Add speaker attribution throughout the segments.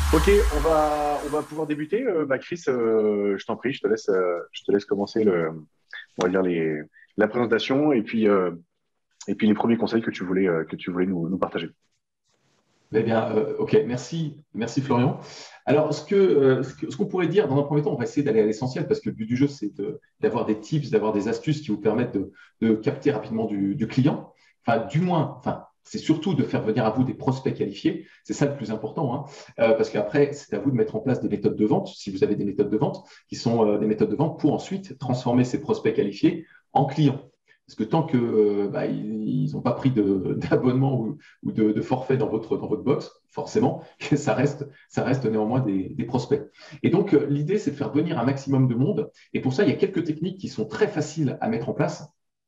Speaker 1: Ok, on va pouvoir débuter. Chris, je t'en prie, je te laisse commencer on va dire la présentation et puis les premiers conseils que tu voulais nous partager.
Speaker 2: Eh bien, ok, merci Florian. Alors, ce qu'on pourrait dire dans un premier temps, on va essayer d'aller à l'essentiel parce que le but du jeu, c'est d'avoir des tips, d'avoir des astuces qui vous permettent de capter rapidement du client. Enfin, du moins, enfin, c'est surtout de faire venir à vous des prospects qualifiés. C'est ça le plus important, hein. Parce qu'après, c'est à vous de mettre en place des méthodes de vente, si vous avez des méthodes de vente, qui sont des méthodes de vente pour ensuite transformer ces prospects qualifiés en clients. Parce que tant que ils n'ont pas pris d'abonnement ou de forfait dans votre box, forcément, ça reste néanmoins des prospects. Et donc, l'idée, c'est de faire venir un maximum de monde. Et pour ça, il y a quelques techniques qui sont très faciles à mettre en place.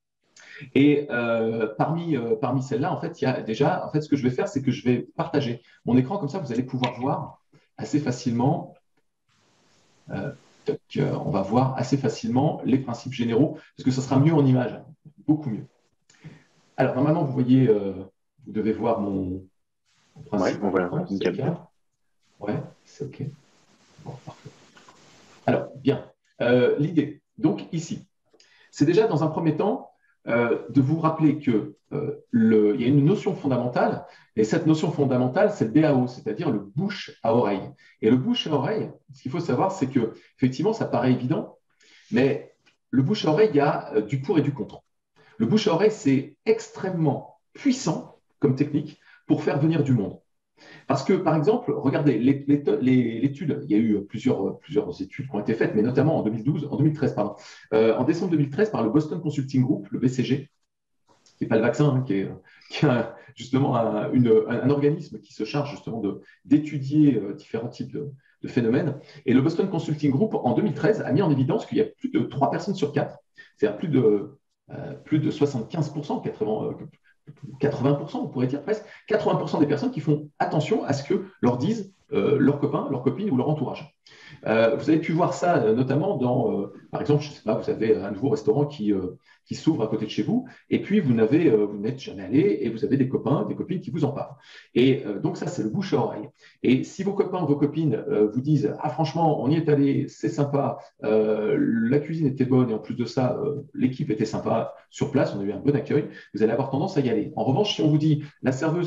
Speaker 2: Et parmi celles-là, en fait, il y a déjà, en fait, ce que je vais faire, c'est que je vais partager mon écran. Comme ça, vous allez pouvoir voir assez facilement. euh, on va voir assez facilement les principes généraux, parce que ça sera mieux en image, beaucoup mieux. Alors, normalement, vous voyez, vous devez voir mon
Speaker 1: Ouais, bon
Speaker 2: principal
Speaker 1: voilà,
Speaker 2: écran, c'est le
Speaker 1: nickel.
Speaker 2: cas. Ouais, c'est OK. Bon, parfait. Alors, bien. L'idée, donc ici, c'est déjà dans un premier temps de vous rappeler que il y a une notion fondamentale, et cette notion fondamentale, c'est le BAO, c'est-à-dire le bouche à oreille. Et le bouche à oreille, ce qu'il faut savoir, c'est que effectivement, ça paraît évident, mais le bouche à oreille, il y a du pour et du contre. Le bouche à oreille, c'est extrêmement puissant comme technique pour faire venir du monde. Parce que, par exemple, regardez, l'étude, il y a eu plusieurs études qui ont été faites, mais notamment en 2013, pardon. En décembre 2013, par le Boston Consulting Group, le BCG, qui n'est pas le vaccin, hein, qui est justement un organisme qui se charge justement d'étudier différents types de phénomènes. Et le Boston Consulting Group, en 2013, a mis en évidence qu'il y a plus de 3 personnes sur 4, c'est-à-dire plus de 75%, 80%, on pourrait dire presque, 80% des personnes qui font attention à ce que leur disent leurs copains, leurs copines ou leur entourage. Vous avez pu voir ça notamment par exemple, je ne sais pas, vous avez un nouveau restaurant qui s'ouvre à côté de chez vous, et puis vous n'êtes jamais allé, et vous avez des copains, des copines qui vous en parlent. Et donc ça, c'est le bouche à oreille. Et si vos copains ou vos copines vous disent, ah franchement, on y est allé, c'est sympa, la cuisine était bonne, et en plus de ça, l'équipe était sympa sur place, on a eu un bon accueil, vous allez avoir tendance à y aller. En revanche, si on vous dit, la serveuse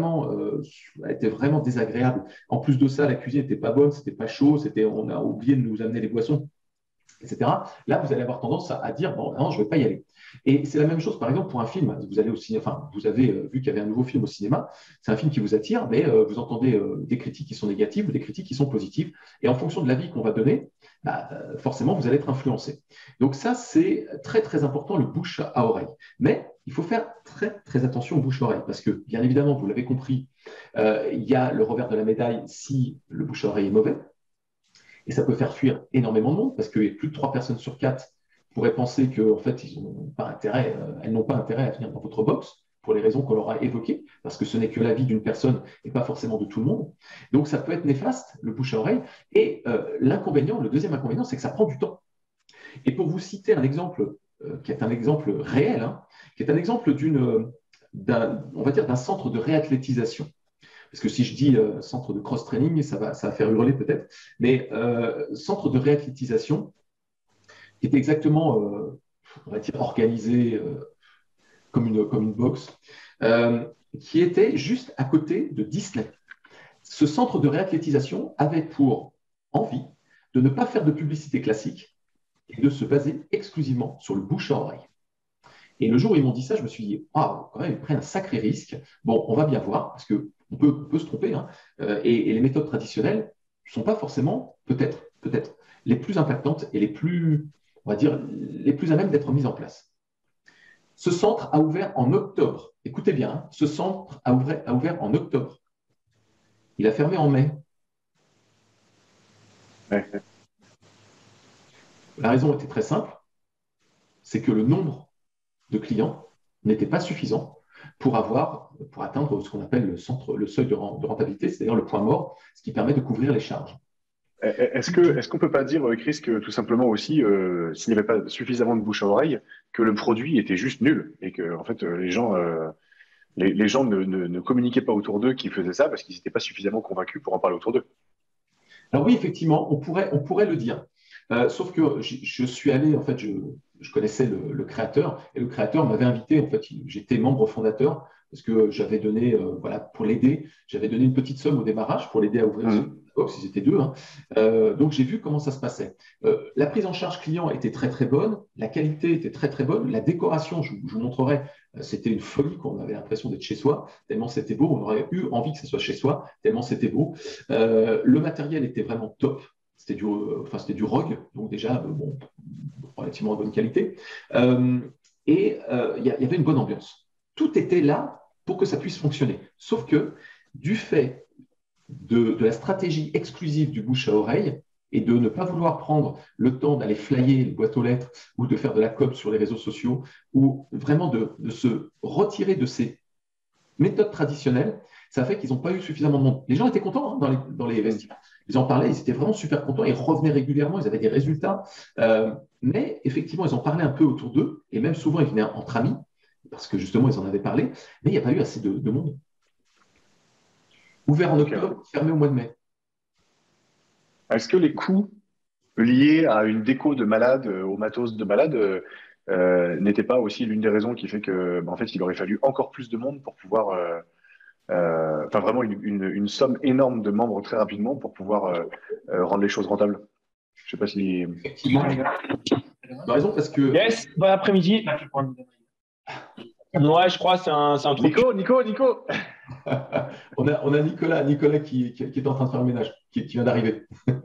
Speaker 2: était vraiment désagréable, en plus de ça, la cuisine n'était pas bonne, c'était pas chaud, on a oublié de nous amener les boissons, etc. Là, vous allez avoir tendance à dire bon, non, je ne vais pas y aller. Et c'est la même chose, par exemple, pour un film. Vous allez au cinéma, enfin, vous avez vu qu'il y avait un nouveau film au cinéma. C'est un film qui vous attire, mais vous entendez des critiques qui sont négatives ou des critiques qui sont positives. Et en fonction de l'avis qu'on va donner, forcément, vous allez être influencé. Donc ça, c'est très très important, le bouche à oreille. Mais il faut faire très très attention au bouche à oreille parce que, bien évidemment, vous l'avez compris, il y a le revers de la médaille si le bouche à oreille est mauvais. Et ça peut faire fuir énormément de monde parce que plus de 3 personnes sur 4 pourraient penser qu'en fait, elles n'ont pas intérêt à venir dans votre box pour les raisons qu'on leur a évoquées, parce que ce n'est que l'avis d'une personne et pas forcément de tout le monde. Donc ça peut être néfaste, le bouche à oreille. Et l'inconvénient, le deuxième inconvénient, c'est que ça prend du temps. Et pour vous citer un exemple qui est un exemple réel, hein, qui est un exemple on va dire, d'un centre de réathlétisation. Parce que si je dis centre de cross-training, ça va faire hurler peut-être, mais centre de réathlétisation qui est exactement, on va dire, organisé comme une boxe, euh, qui était juste à côté de Disney. Ce centre de réathlétisation avait pour envie de ne pas faire de publicité classique et de se baser exclusivement sur le bouche à oreille. Et le jour où ils m'ont dit ça, je me suis dit, ah, quand même, ils prennent un sacré risque. Bon, on va bien voir, parce qu'on peut se tromper, hein, et les méthodes traditionnelles ne sont pas forcément, peut-être, les plus impactantes et on va dire, les plus à même d'être mises en place. Ce centre a ouvert en octobre. Écoutez bien, hein, ce centre a ouvert en octobre. Il a fermé en mai.
Speaker 1: Ouais.
Speaker 2: La raison était très simple, c'est que le nombre de clients n'était pas suffisant pour atteindre ce qu'on appelle le seuil de rentabilité, c'est-à-dire le point mort, ce qui permet de couvrir les charges.
Speaker 1: Est-ce qu'on peut pas dire, Chris, que tout simplement aussi, s'il n'y avait pas suffisamment de bouche à oreille, que le produit était juste nul et que en fait les gens ne communiquaient pas autour d'eux qu'ils faisaient ça parce qu'ils n'étaient pas suffisamment convaincus pour en parler autour d'eux.
Speaker 2: Alors oui, effectivement, on pourrait le dire. Sauf que je suis allé, en fait, je connaissais le créateur et le créateur m'avait invité, en fait, j'étais membre fondateur parce que j'avais donné, voilà, pour l'aider, j'avais donné une petite somme au démarrage pour l'aider à ouvrir ce
Speaker 1: Mhm.
Speaker 2: box, ils étaient deux, hein. Donc j'ai vu comment ça se passait. La prise en charge client était très très bonne, la qualité était très très bonne, la décoration, je vous montrerai, c'était une folie, quoi. On avait l'impression d'être chez soi, tellement c'était beau, on aurait eu envie que ce soit chez soi, tellement c'était beau. Le matériel était vraiment top. C'était du ROG, donc déjà, bon, relativement de bonne qualité. Il y avait une bonne ambiance. Tout était là pour que ça puisse fonctionner. Sauf que, du fait de la stratégie exclusive du bouche à oreille et de ne pas vouloir prendre le temps d'aller flyer les boîtes aux lettres ou de faire de la com sur les réseaux sociaux ou vraiment de se retirer de ces méthodes traditionnelles, ça fait qu'ils n'ont pas eu suffisamment de monde. Les gens étaient contents, hein, dans les
Speaker 1: Mhm.
Speaker 2: vestiaires. Ils en parlaient, ils étaient vraiment super contents, ils revenaient régulièrement, ils avaient des résultats. Mais effectivement, ils en parlaient un peu autour d'eux, et même souvent, ils venaient entre amis, parce que justement, ils en avaient parlé, mais il n'y a pas eu assez de monde. Ouvert en
Speaker 1: Ok, ouais.
Speaker 2: octobre, fermé au mois de mai.
Speaker 1: Est-ce que les coûts liés à une déco de malade, au matos de malade, n'étaient pas aussi l'une des raisons qui fait que, bah, en fait, il aurait fallu encore plus de monde pour pouvoir, enfin vraiment une somme énorme de membres très rapidement pour pouvoir rendre les choses rentables. Je sais pas si.
Speaker 2: Effectivement, tu as raison, parce que
Speaker 3: Yes, bon après-midi. Ouais, je crois que c'est un truc.
Speaker 1: Nico!
Speaker 2: on a Nicolas qui est en train de faire le ménage, qui vient d'arriver.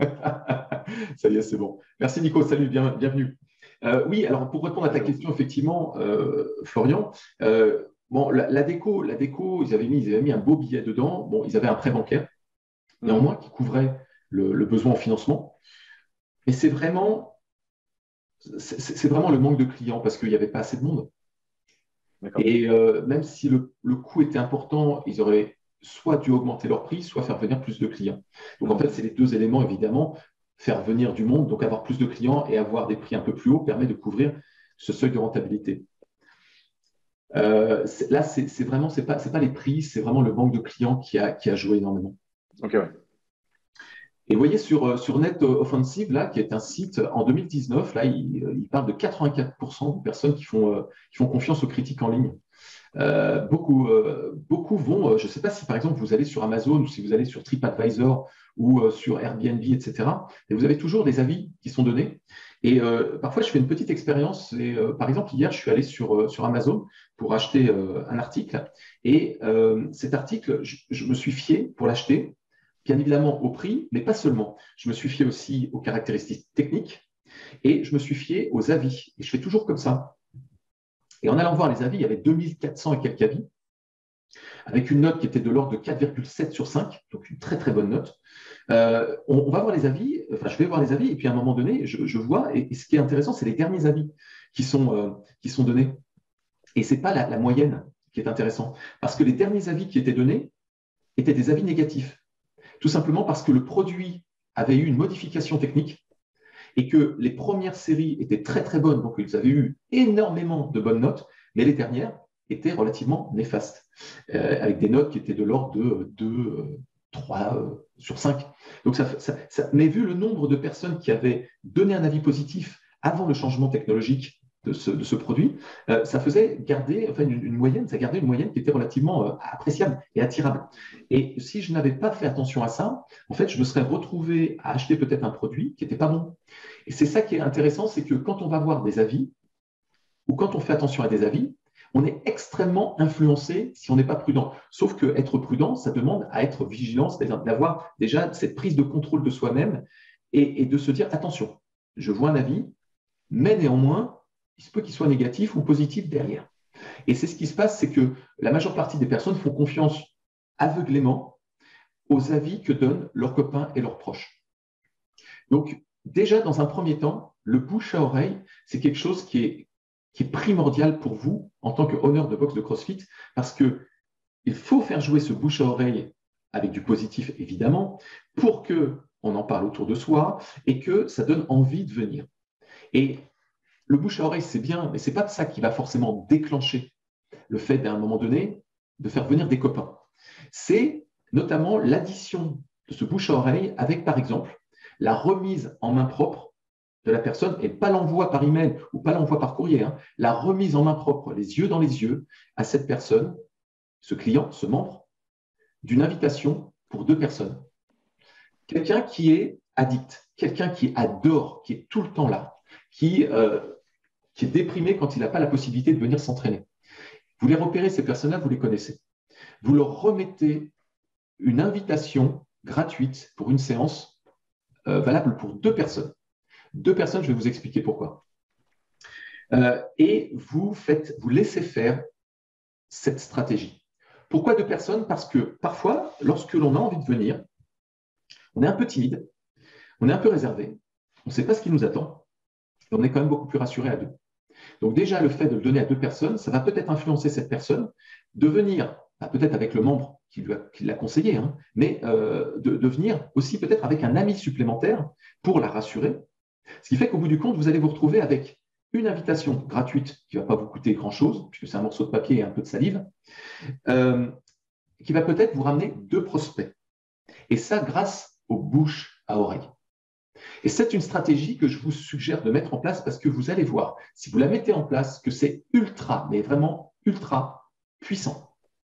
Speaker 2: Ça y est, c'est bon. Merci Nico, salut, bienvenue. Oui, alors pour répondre à ta question, effectivement, Florian, bon, la déco, ils avaient mis un beau billet dedans. Bon, ils avaient un prêt bancaire, néanmoins, qui couvrait le besoin en financement. Mais c'est vraiment le manque de clients parce qu'il n'y avait pas assez de monde.
Speaker 1: D'accord.
Speaker 2: Et même si le coût était important, ils auraient soit dû augmenter leur prix, soit faire venir plus de clients. Donc en fait, c'est les deux éléments, évidemment. Faire venir du monde, donc avoir plus de clients et avoir des prix un peu plus hauts permet de couvrir ce seuil de rentabilité. Là, c'est vraiment, c'est pas les prix, c'est vraiment le manque de clients qui a joué énormément.
Speaker 1: Ok, ouais.
Speaker 2: Et vous voyez sur Net Offensive, là, qui est un site en 2019, là, il parle de 84% de personnes qui font confiance aux critiques en ligne. Beaucoup vont, je ne sais pas si par exemple vous allez sur Amazon ou si vous allez sur TripAdvisor ou sur Airbnb, etc. Et vous avez toujours des avis qui sont donnés. Et parfois, je fais une petite expérience. Et, par exemple, hier, je suis allé sur Amazon pour acheter un article. Et cet article, je me suis fié pour l'acheter, bien évidemment au prix, mais pas seulement. Je me suis fié aussi aux caractéristiques techniques et je me suis fié aux avis. Et je fais toujours comme ça. Et en allant voir les avis, il y avait 2400 et quelques avis, avec une note qui était de l'ordre de 4,7 sur 5, donc une très très bonne note. On va voir les avis, enfin je vais voir les avis, et puis à un moment donné, je vois, et ce qui est intéressant, c'est les derniers avis qui sont donnés. Et ce n'est pas la moyenne qui est intéressant, parce que les derniers avis qui étaient donnés étaient des avis négatifs, tout simplement parce que le produit avait eu une modification technique et que les premières séries étaient très très bonnes, donc ils avaient eu énormément de bonnes notes, mais les dernières étaient relativement néfastes, avec des notes qui étaient de l'ordre de 2, 3 sur 5. Donc mais vu le nombre de personnes qui avaient donné un avis positif avant le changement technologique de ce produit, ça faisait garder enfin, une moyenne, ça gardait une moyenne qui était relativement appréciable et attirable. Et si je n'avais pas fait attention à ça, en fait, je me serais retrouvé à acheter peut-être un produit qui n'était pas bon. Et c'est ça qui est intéressant, c'est que quand on va voir des avis, ou quand on fait attention à des avis, on est extrêmement influencé si on n'est pas prudent. Sauf que être prudent, ça demande à être vigilant, c'est-à-dire d'avoir déjà cette prise de contrôle de soi-même et de se dire, attention, je vois un avis, mais néanmoins, il se peut qu'il soit négatif ou positif derrière. Et c'est ce qui se passe, c'est que la majeure partie des personnes font confiance aveuglément aux avis que donnent leurs copains et leurs proches. Donc, déjà, dans un premier temps, le bouche à oreille, c'est quelque chose qui est primordial pour vous en tant qu'honneur de boxe de CrossFit, parce qu'il faut faire jouer ce bouche à oreille avec du positif, évidemment, pour qu'on en parle autour de soi et que ça donne envie de venir. Et le bouche à oreille, c'est bien, mais ce n'est pas ça qui va forcément déclencher le fait, à un moment donné, de faire venir des copains. C'est notamment l'addition de ce bouche à oreille avec, par exemple, la remise en main propre de la personne, et pas l'envoi par email ou pas l'envoi par courrier, hein, la remise en main propre, les yeux dans les yeux, à cette personne, ce client, ce membre, d'une invitation pour 2 personnes. Quelqu'un qui est addict, quelqu'un qui adore, qui est tout le temps là, qui est déprimé quand il n'a pas la possibilité de venir s'entraîner. Vous les repérez, ces personnes-là, vous les connaissez. Vous leur remettez une invitation gratuite pour une séance valable pour 2 personnes. 2 personnes, je vais vous expliquer pourquoi. Et vous laissez faire cette stratégie. Pourquoi 2 personnes? Parce que parfois, lorsque l'on a envie de venir, on est un peu timide, on est un peu réservé, on ne sait pas ce qui nous attend, et on est quand même beaucoup plus rassuré à 2. Donc déjà, le fait de le donner à 2 personnes, ça va peut-être influencer cette personne de venir, peut-être avec le membre qui l'a conseillé, hein, mais de venir aussi peut-être avec un ami supplémentaire pour la rassurer. Ce qui fait qu'au bout du compte, vous allez vous retrouver avec une invitation gratuite qui ne va pas vous coûter grand-chose, puisque c'est un morceau de papier et un peu de salive, qui va peut-être vous ramener 2 prospects. Et ça, grâce aux bouches à oreille. Et c'est une stratégie que je vous suggère de mettre en place parce que vous allez voir, si vous la mettez en place, que c'est ultra, mais vraiment ultra puissant.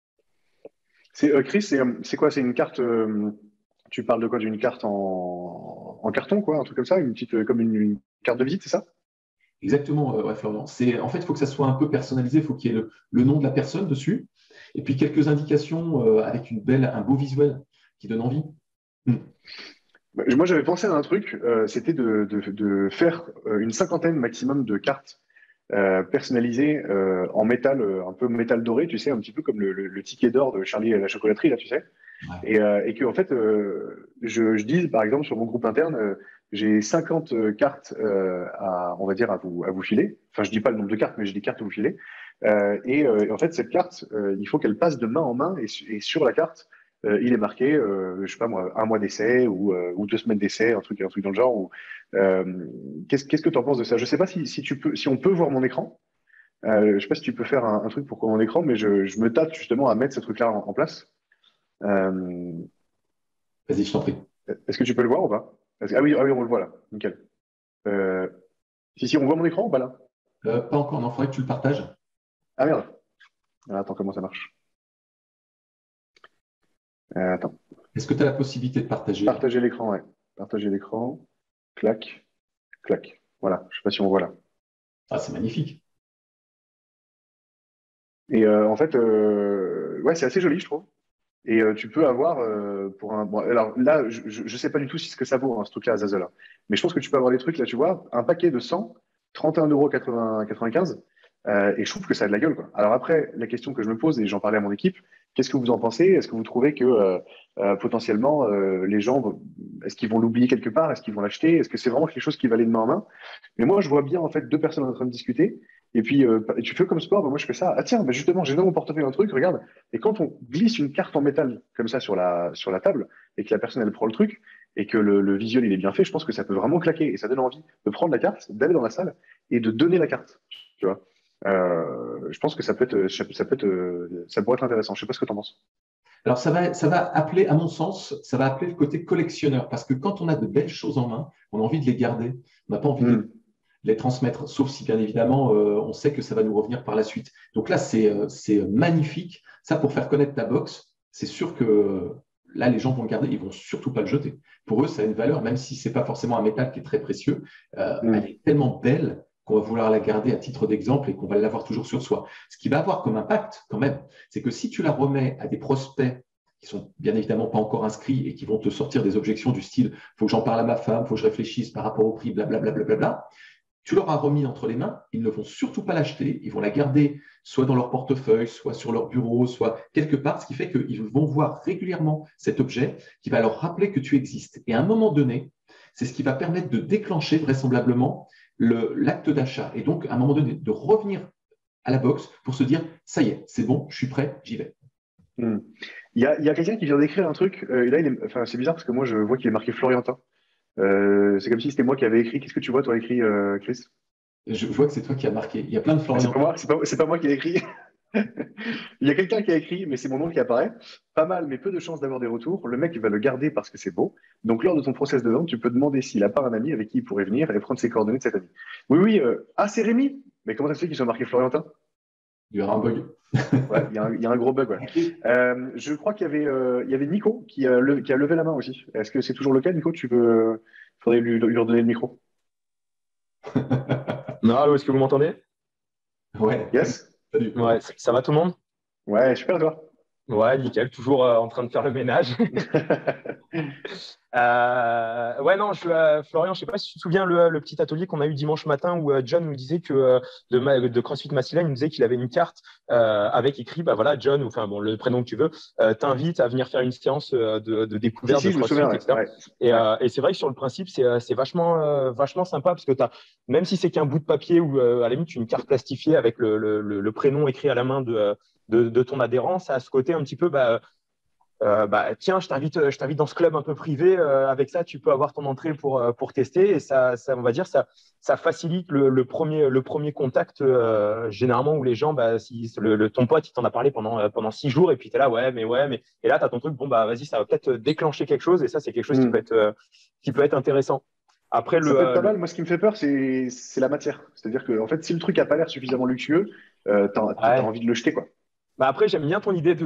Speaker 1: Chris, c'est quoi? C'est une carte. Tu parles de quoi? D'une carte en carton, quoi, un truc comme ça, une petite, comme une carte de visite, c'est ça?
Speaker 2: Exactement, ouais, Florian. En fait, il faut que ça soit un peu personnalisé, il faut qu'il y ait le nom de la personne dessus, et puis quelques indications avec un beau visuel qui donne envie.
Speaker 1: Moi, j'avais pensé à un truc, c'était de faire une cinquantaine maximum de cartes personnalisées en métal, un peu métal doré, tu sais, un petit peu comme le ticket d'or de Charlie et la chocolaterie, là, tu sais.
Speaker 2: Ouais.
Speaker 1: Et que, en fait, je dis, par exemple, sur mon groupe interne, j'ai 50 cartes on va dire, à vous filer. Enfin, je dis pas le nombre de cartes, mais j'ai des cartes à vous filer. Et en fait, cette carte, il faut qu'elle passe de main en main et sur la carte, il est marqué, je sais pas moi, 1 mois d'essai ou 2 semaines d'essai, un truc dans le genre. Qu'est-ce que tu en penses de ça? Je sais pas si on peut voir mon écran. Je sais pas si tu peux faire un truc pour voir mon écran, mais je me tâte justement à mettre ce truc-là en place. Euh,
Speaker 2: Vas-y, je t'en prie.
Speaker 1: Est-ce que tu peux le voir ou pas? Ah oui, on le voit là. Nickel. Euh, si, on voit mon écran ou pas là?
Speaker 2: Pas encore, non, il faudrait que tu le partages.
Speaker 1: Ah merde. Ah, attends, comment ça marche? Attends.
Speaker 2: Est-ce que tu as la possibilité de partager?
Speaker 1: Partager l'écran, ouais. Partager l'écran. Clac, clac. Voilà. Je sais pas si on voit là.
Speaker 2: Ah, c'est magnifique.
Speaker 1: Et en fait, ouais, c'est assez joli, je trouve. Et tu peux avoir pour un. Bon, alors là, je sais pas du tout ce que ça vaut, hein, ce truc-là à Zazzle, hein. Mais je pense que tu peux avoir des trucs, là, tu vois, un paquet de 100, 31,95 €. Et je trouve que ça a de la gueule, quoi. Alors après, la question que je me pose, et j'en parlais à mon équipe, qu'est-ce que vous en pensez? Est-ce que vous trouvez que potentiellement, les gens, est-ce qu'ils vont l'oublier quelque part? Est-ce qu'ils vont l'acheter? Est-ce que c'est vraiment quelque chose qui va aller de main en main? Mais moi, je vois bien, en fait, 2 personnes en train de discuter. Et puis, tu fais comme sport, bah, moi, je fais ça. Ah tiens, bah, justement, j'ai dans mon portefeuille un truc, regarde. Et quand on glisse une carte en métal comme ça sur la table, et que la personne, elle prend le truc, et que le visuel, il est bien fait, je pense que ça peut vraiment claquer. Et ça donne envie de prendre la carte, d'aller dans la salle et de donner la carte. Tu vois. Je pense que ça pourrait être intéressant. Je sais pas ce que tu en penses.
Speaker 2: Alors, ça va appeler, à mon sens, ça va appeler le côté collectionneur. Parce que quand on a de belles choses en main, on a envie de les garder. On n'a pas envie de les transmettre, sauf si, bien évidemment, on sait que ça va nous revenir par la suite. Donc là, c'est magnifique. Ça, pour faire connaître ta box, c'est sûr que là, les gens vont le garder. Ils vont surtout pas le jeter. Pour eux, ça a une valeur, même si c'est pas forcément un métal qui est très précieux. Elle est tellement belle qu'on va vouloir la garder à titre d'exemple et qu'on va l'avoir toujours sur soi. Ce qui va avoir comme impact, quand même, c'est que si tu la remets à des prospects qui sont bien évidemment pas encore inscrits et qui vont te sortir des objections du style « faut que j'en parle à ma femme, faut que je réfléchisse par rapport au prix, blablabla, blablabla », tu leur as remis entre les mains, ils ne vont surtout pas l'acheter, ils vont la garder soit dans leur portefeuille, soit sur leur bureau, soit quelque part, ce qui fait qu'ils vont voir régulièrement cet objet qui va leur rappeler que tu existes. Et à un moment donné, c'est ce qui va permettre de déclencher vraisemblablement l'acte d'achat. Et donc, à un moment donné, de revenir à la box pour se dire, ça y est, c'est bon, je suis prêt, j'y vais.
Speaker 1: Il y a quelqu'un qui vient d'écrire un truc. Et là, enfin, c'est bizarre parce que moi, je vois qu'il est marqué Floriantin. C'est comme si c'était moi qui avais écrit. Qu'est-ce que tu vois, toi, écrit, Chris?
Speaker 2: Je vois que c'est toi qui as marqué. Il y a plein de
Speaker 1: Ah, c'est
Speaker 2: Florian.
Speaker 1: pas moi, c'est pas moi qui l'ai écrit. Il y a quelqu'un qui a écrit, mais c'est mon nom qui apparaît. Pas mal, mais peu de chances d'avoir des retours. Le mec, il va le garder parce que c'est beau. Donc, lors de ton process de vente, tu peux demander s'il a pas un ami avec qui il pourrait venir et prendre ses coordonnées de cet ami. Oui, oui. Ah, c'est Rémi. Mais comment ça se fait qu'ils sont marqués Florentin?
Speaker 2: Il y aura un bug.
Speaker 1: Ouais, il y a un gros bug. Ouais. Je crois qu'il y avait Nico qui a levé la main aussi. Est-ce que c'est toujours le cas, Nico? Faudrait lui redonner le micro.
Speaker 3: Non, allô, est-ce que vous m'entendez?
Speaker 2: Ouais,
Speaker 1: Yes?
Speaker 2: salut.
Speaker 3: Ouais, ça va tout le monde?
Speaker 1: Ouais, super, toi.
Speaker 3: Ouais, nickel, toujours en train de faire le ménage. Ouais, non, Florian, je sais pas si tu te souviens le petit atelier qu'on a eu dimanche matin où John nous disait que de CrossFit Massilia, il nous disait qu'il avait une carte avec écrit, bah voilà, John, ou enfin bon, le prénom que tu veux, t'invite à venir faire une séance de
Speaker 1: Si,
Speaker 3: découverte
Speaker 1: si,
Speaker 3: de
Speaker 1: je me
Speaker 3: CrossFit,
Speaker 1: souviens, ouais.
Speaker 3: etc.
Speaker 1: Ouais. Ouais.
Speaker 3: Et c'est vrai que sur le principe, c'est vachement sympa parce que même si c'est qu'un bout de papier ou à la limite une carte plastifiée avec le prénom écrit à la main de ton adhérent, ça a ce côté un petit peu, bah, tiens, je t'invite dans ce club un peu privé. Avec ça, tu peux avoir ton entrée pour tester. Et on va dire, ça facilite le premier contact, généralement, où les gens, bah, si ton pote, il t'en a parlé pendant 6 jours, et puis tu es là, ouais, mais. Et là, tu as ton truc, bon, bah, vas-y, ça va peut-être déclencher quelque chose. Et ça, c'est quelque chose qui peut être intéressant. Après,
Speaker 1: Ça peut être pas mal. Moi, ce qui me fait peur, c'est la matière. C'est-à-dire que, en fait, si le truc a pas l'air suffisamment luxueux, t'as
Speaker 3: ouais.
Speaker 1: envie de le jeter, quoi.
Speaker 3: Bah après, j'aime bien ton idée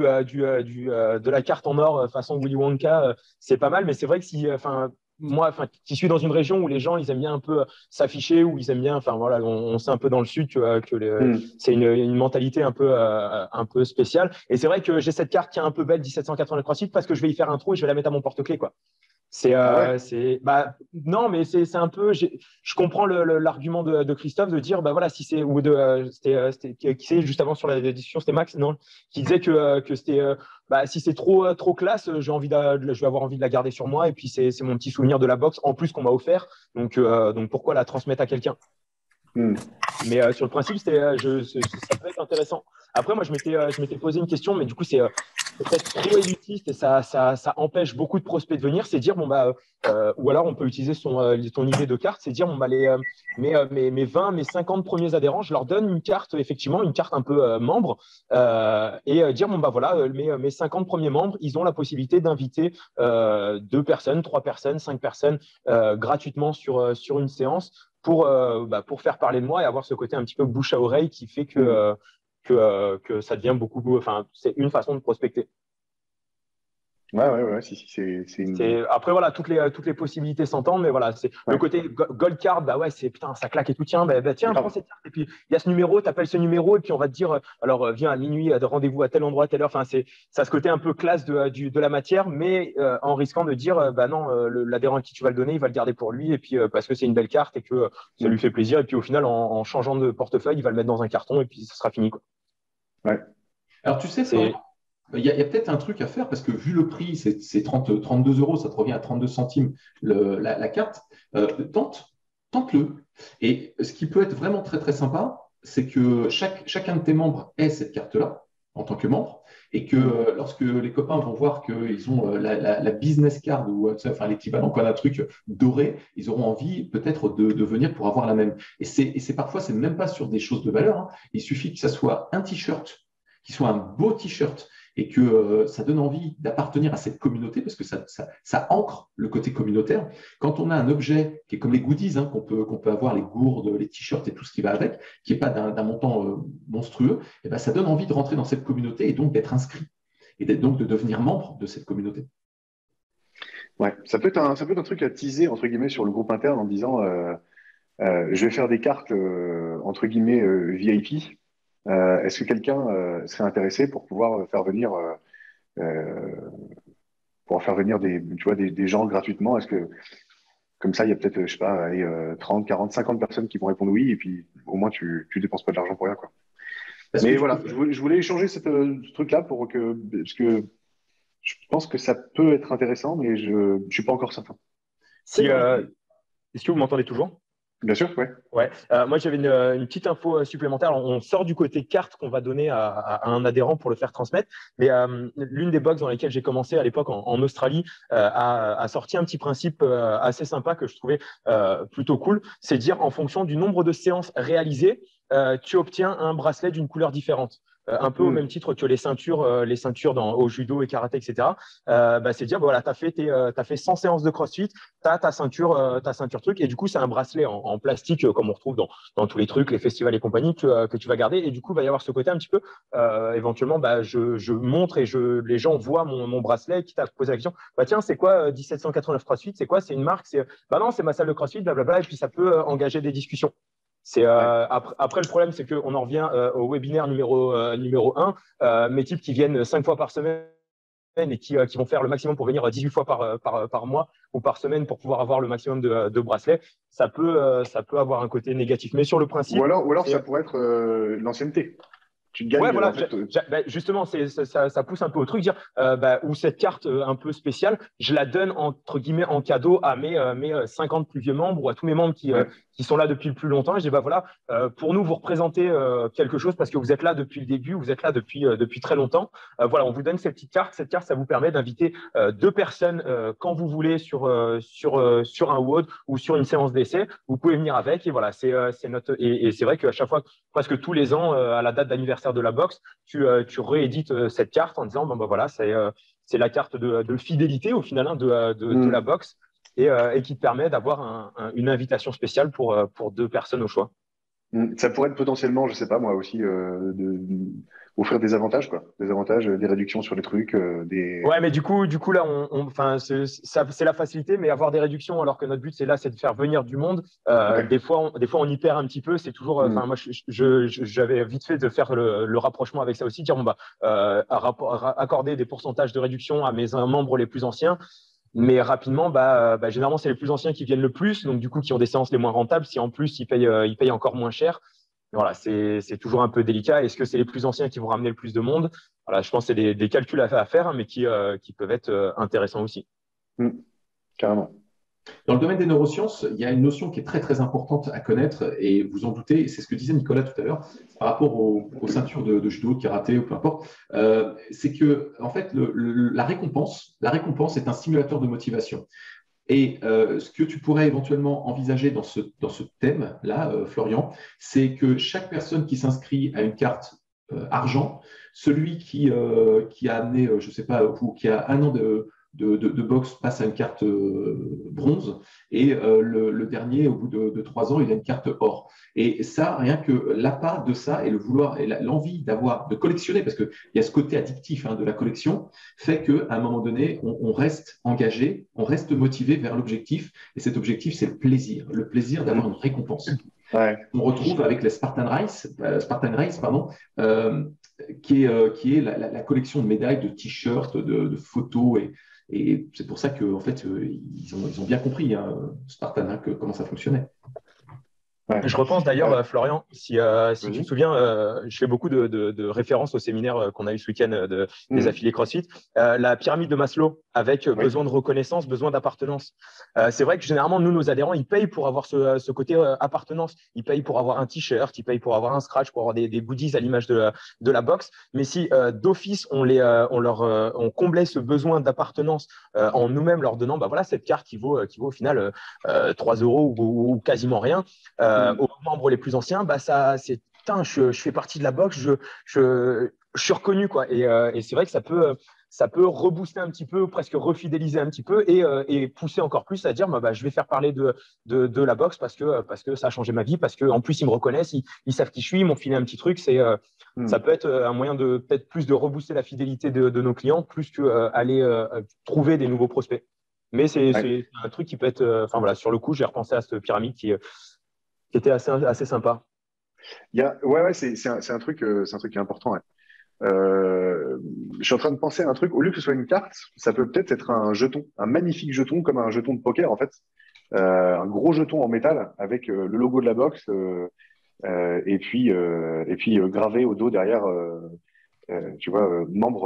Speaker 3: de la carte en or façon Willy Wonka. C'est pas mal, mais c'est vrai que si, enfin, moi, enfin, qui suis dans une région où les gens, ils aiment bien un peu s'afficher, où ils aiment bien, enfin voilà, on sait un peu dans le sud
Speaker 1: Hmm.
Speaker 3: c'est une mentalité un peu spéciale. Et c'est vrai que j'ai cette carte qui est un peu belle, 1780 CrossFit, parce que je vais y faire un trou et je vais la mettre à mon porte-clés, quoi.
Speaker 1: Ah ouais?
Speaker 3: Bah, non, mais c'est un peu. Je comprends l'argument de Christophe de dire, bah voilà, si c'est ou de, qui c'est juste avant sur la discussion, c'était Max, non, qui disait que c'était, bah si c'est trop classe, je vais avoir envie de la garder sur moi et puis c'est mon petit souvenir de la boxe en plus qu'on m'a offert, donc pourquoi la transmettre à quelqu'un?
Speaker 1: Hmm.
Speaker 3: Mais sur le principe, ça peut être intéressant. Après, moi, je m'étais posé une question, mais du coup, c'est peut-être trop élitiste et ça empêche beaucoup de prospects de venir. C'est dire, bon, bah, ou alors on peut utiliser ton idée de carte, c'est dire, bon, bah, mes 20, mes 50 premiers adhérents, je leur donne une carte, effectivement, une carte un peu membre, et dire, bon, bah, voilà, mes 50 premiers membres, ils ont la possibilité d'inviter 2 personnes, 3 personnes, 5 personnes gratuitement sur une séance pour faire parler de moi et avoir ce côté un petit peu bouche à oreille qui fait que,
Speaker 1: Hmm.
Speaker 3: que ça devient beaucoup. Enfin, c'est une façon de prospecter.
Speaker 1: Ouais, ouais, ouais, si, c'est une.
Speaker 3: Après, voilà, toutes les possibilités s'entendent, mais voilà, c'est le
Speaker 1: Ouais,
Speaker 3: côté gold card, bah ouais, c'est putain, ça claque et tout, tiens, bah, tiens, prends
Speaker 1: grave.
Speaker 3: cette carte, et puis il y a ce numéro, tu appelles ce numéro, et puis on va te dire, alors viens à minuit, rendez-vous à tel endroit, à telle heure, enfin, ça a ce côté un peu classe de la matière, mais en risquant de dire, bah non, l'adhérent à qui tu vas le donner, il va le garder pour lui, et puis parce que c'est une belle carte et que ça lui
Speaker 1: Hmm.
Speaker 3: fait plaisir, et puis au final, en changeant de portefeuille, il va le mettre dans un carton, et puis ça sera fini, quoi.
Speaker 1: Ouais.
Speaker 2: Alors, tu sais, Florian,
Speaker 3: C'est,
Speaker 2: il y a peut-être un truc à faire parce que vu le prix, c'est 30, 32 euros, ça te revient à 32 centimes la carte. Tente-le. Et ce qui peut être vraiment très très sympa, c'est que chacun de tes membres ait cette carte-là en tant que membre et que
Speaker 1: Hmm.
Speaker 2: lorsque les copains vont voir qu'ils ont la business card ou enfin, l'équivalent quoi, d'un truc doré, ils auront envie peut-être de venir pour avoir la même. Et parfois, c'est même pas sur des choses de valeur, hein. Il suffit que ça soit un t-shirt, qui soit un beau t-shirt et que ça donne envie d'appartenir à cette communauté parce que ça ancre le côté communautaire. Quand on a un objet qui est comme les goodies, hein, qu'on peut avoir, les gourdes, les t-shirts et tout ce qui va avec, qui n'est pas d'un montant monstrueux, et ben, ça donne envie de rentrer dans cette communauté et donc d'être inscrit et donc de devenir membre de cette communauté.
Speaker 1: Ouais, ça peut être un truc à teaser, entre guillemets, sur le groupe interne en disant je vais faire des cartes, entre guillemets, VIP. Est-ce que quelqu'un serait intéressé pour pouvoir euh, faire venir tu vois, des gens gratuitement? Est-ce que, comme ça, il y a peut-être, je sais pas, allez, 30, 40, 50 personnes qui vont répondre oui, et puis au moins tu dépenses pas de l'argent pour rien, quoi.
Speaker 2: Est-ce que
Speaker 1: Mais
Speaker 2: tu peux
Speaker 1: voilà, je voulais échanger ce truc-là parce que je pense que ça peut être intéressant, mais je suis pas encore certain.
Speaker 3: si, est-ce que vous m'entendez toujours?
Speaker 1: Bien sûr, ouais.
Speaker 3: Ouais, moi j'avais une petite info supplémentaire. Alors, on sort du côté carte qu'on va donner à un adhérent pour le faire transmettre, mais l'une des box dans lesquelles j'ai commencé à l'époque en Australie a sorti un petit principe assez sympa que je trouvais plutôt cool. C'est dire en fonction du nombre de séances réalisées, tu obtiens un bracelet d'une couleur différente. un peu au même titre que les ceintures au judo et karaté, etc. C'est dire, voilà, tu as fait 100 séances de CrossFit, tu as ta ceinture truc, et du coup, c'est un bracelet en plastique, comme on retrouve dans tous les trucs, les festivals et compagnie, que tu vas garder. Et du coup, il va y avoir ce côté un petit peu, éventuellement, je montre et les gens voient mon bracelet, qui t'a posé la question, tiens, c'est quoi 1789 CrossFit? C'est quoi? C'est une marque? Non, c'est ma salle de CrossFit, blablabla, et puis ça peut engager des discussions. Après, le problème, c'est qu'on en revient au webinaire numéro 1, mes types qui viennent 5 fois par semaine et qui vont faire le maximum pour venir 18 fois par mois ou par semaine pour pouvoir avoir le maximum de bracelets, ça peut avoir un côté négatif. Mais sur le principe…
Speaker 1: Ou alors ça pourrait être l'ancienneté. Tu gagnes,
Speaker 3: Ouais, voilà,
Speaker 1: en fait,
Speaker 3: justement, ça pousse un peu au truc, dire, ou cette carte un peu spéciale, je la donne entre guillemets en cadeau à mes 50 plus vieux membres ou à tous mes membres qui sont là depuis le plus longtemps. Et je dis, voilà, pour nous, vous représentez quelque chose parce que vous êtes là depuis le début, vous êtes là depuis très longtemps. Voilà, on vous donne cette petite carte. Cette carte, ça vous permet d'inviter 2 personnes quand vous voulez sur un WOD ou sur une séance d'essai. Vous pouvez venir avec et voilà, c'est notre… Et c'est vrai qu'à chaque fois, presque tous les ans, à la date d'anniversaire de la boxe, tu réédites cette carte en disant voilà, c'est la carte de fidélité au final de la boxe et qui te permet d'avoir une invitation spéciale pour 2 personnes au choix.
Speaker 1: Ça pourrait être potentiellement, je sais pas moi aussi, offrir des avantages, quoi. Des avantages, des réductions sur les trucs, des…
Speaker 3: Ouais, mais du coup là, c'est la facilité, mais avoir des réductions alors que notre but, c'est de faire venir du monde.
Speaker 1: Ouais.
Speaker 3: Des fois, on y perd un petit peu. C'est toujours… moi, j'avais vite fait de faire le rapprochement avec ça aussi, dire, accorder des pourcentages de réduction à mes membres les plus anciens. Mais rapidement, généralement, c'est les plus anciens qui viennent le plus, donc du coup, qui ont des séances les moins rentables. Si en plus, ils payent encore moins cher, voilà, c'est toujours un peu délicat. Est-ce que c'est les plus anciens qui vont ramener le plus de monde? Voilà, je pense que c'est des calculs à faire, hein, mais qui peuvent être intéressants aussi.
Speaker 1: Carrément.
Speaker 2: Dans le domaine des neurosciences, il y a une notion qui est très très importante à connaître, et vous en doutez, et c'est ce que disait Nicolas tout à l'heure, par rapport aux ceintures de judo, de karaté ou peu importe, c'est que en fait la récompense est un stimulateur de motivation. Et ce que tu pourrais éventuellement envisager dans ce thème-là, Florian, c'est que chaque personne qui s'inscrit à une carte argent, celui qui a amené, je ne sais pas, ou qui a 1 an de boxe passe à une carte bronze, et le dernier, au bout de 3 ans, il a une carte or. Et ça, rien que l'appât de ça et le vouloir et l'envie de collectionner, parce qu'il y a ce côté addictif de la collection, fait qu'à un moment donné, on reste engagé, on reste motivé vers l'objectif, et cet objectif, c'est le plaisir d'avoir une récompense.
Speaker 1: Ouais.
Speaker 2: On retrouve avec les Spartan Race, qui est la collection de médailles, de t-shirts, de photos, et c'est pour ça qu'en fait, ils ont bien compris, Spartan, comment ça fonctionnait.
Speaker 1: Ouais.
Speaker 3: Je repense d'ailleurs, Florian, si tu te souviens, je fais beaucoup de références au séminaire qu'on a eu ce week-end des affiliés CrossFit. La pyramide de Maslow avec besoin de reconnaissance, besoin d'appartenance. C'est vrai que généralement, nous, nos adhérents, ils payent pour avoir ce côté appartenance. Ils payent pour avoir un t-shirt, ils payent pour avoir un scratch, pour avoir des goodies à l'image de la boxe. Mais si d'office, on comblait ce besoin d'appartenance en nous-mêmes, leur donnant voilà, cette carte qui vaut au final 3 euros ou quasiment rien, aux membres les plus anciens, c'est je fais partie de la boxe, je suis reconnu, quoi. Et c'est vrai que ça peut rebooster un petit peu, presque refidéliser un petit peu et pousser encore plus à dire je vais faire parler de la boxe parce que ça a changé ma vie, parce qu'en plus ils me reconnaissent, ils savent qui je suis, ils m'ont filé un petit truc. Ça peut être un moyen de peut-être plus de rebooster la fidélité de nos clients, plus qu'aller trouver des nouveaux prospects. Mais c'est un truc qui peut être… voilà, sur le coup, j'ai repensé à cette pyramide qui était assez sympa.
Speaker 1: C'est un truc qui est important. Ouais. Je suis en train de penser à un truc, au lieu que ce soit une carte, ça peut peut-être être un jeton, un magnifique jeton, comme un jeton de poker en fait. Un gros jeton en métal avec le logo de la boxe et puis gravé au dos derrière, tu vois,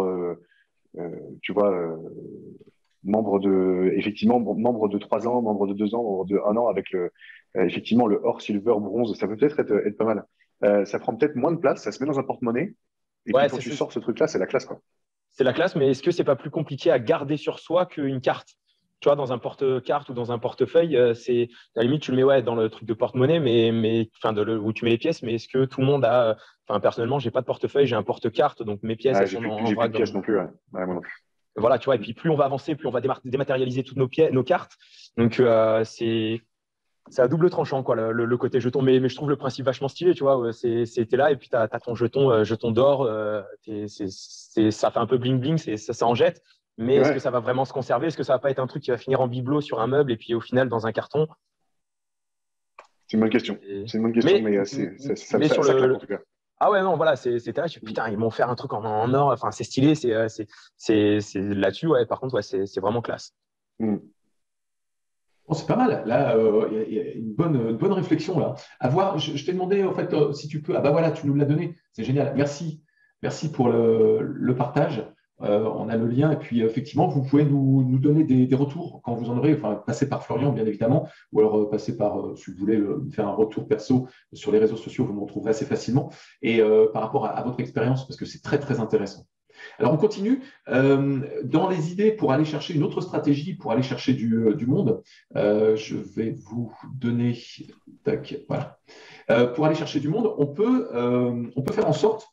Speaker 1: membre de 3 ans, membre de 2 ans, membre de 1 an avec effectivement le or, silver, bronze. Ça peut peut-être être pas mal. Ça prend peut-être moins de place, ça se met dans un porte-monnaie. Et puis quand tu sors ce truc-là, c'est la classe, quoi.
Speaker 3: C'est la classe, mais est-ce que c'est pas plus compliqué à garder sur soi qu'une carte? tu vois, dans un porte-carte ou dans un portefeuille, c'est à la limite, tu le mets ouais, dans le truc de porte-monnaie, où tu mets les pièces, mais est-ce que tout le monde a. Enfin, personnellement, j'ai pas de portefeuille, j'ai un porte-carte, donc mes pièces,
Speaker 1: Ah,
Speaker 3: elles sont en
Speaker 1: j'ai plus
Speaker 3: vrac
Speaker 1: de pièces non plus. Ouais. Ouais, moi non plus.
Speaker 3: voilà, tu vois, et puis plus on va avancer, plus on va dématérialiser toutes nos cartes. Donc, c'est à double tranchant, quoi, le côté jeton. Mais je trouve le principe vachement stylé, tu vois. T'es là et puis tu as ton jeton d'or. Ça fait un peu bling-bling, ça en jette. Mais est-ce que
Speaker 1: Ouais,
Speaker 3: ça va vraiment se conserver? Est-ce que ça va pas être un truc qui va finir en bibelot sur un meuble et puis au final dans un carton?
Speaker 1: c'est une bonne question.
Speaker 3: Et-
Speaker 1: C'est une bonne question,
Speaker 3: Mais,
Speaker 1: mais
Speaker 3: mais sur
Speaker 1: ça claque en tout cas.
Speaker 3: Ah ouais, non, voilà, c'était là, putain, ils m'ont fait un truc en or. Enfin, c'est stylé, c'est là-dessus, ouais. Par contre, ouais, c'est vraiment classe.
Speaker 1: Mm.
Speaker 2: Bon, c'est pas mal. Là, il y a une bonne réflexion là. À voir, je t'ai demandé en fait si tu peux. Ah bah voilà, tu nous l'as donné. C'est génial. Merci. Merci pour le partage. On a le lien et puis effectivement, vous pouvez nous donner des retours quand vous en aurez. Enfin, passer par Florian, bien évidemment, ou alors passer par, si vous voulez, faire un retour perso sur les réseaux sociaux, vous me retrouverez assez facilement. Et par rapport à votre expérience, parce que c'est très, très intéressant. Alors, on continue. Dans les idées pour aller chercher une autre stratégie, pour aller chercher du monde, je vais vous donner. Tac, voilà. Pour aller chercher du monde, on peut faire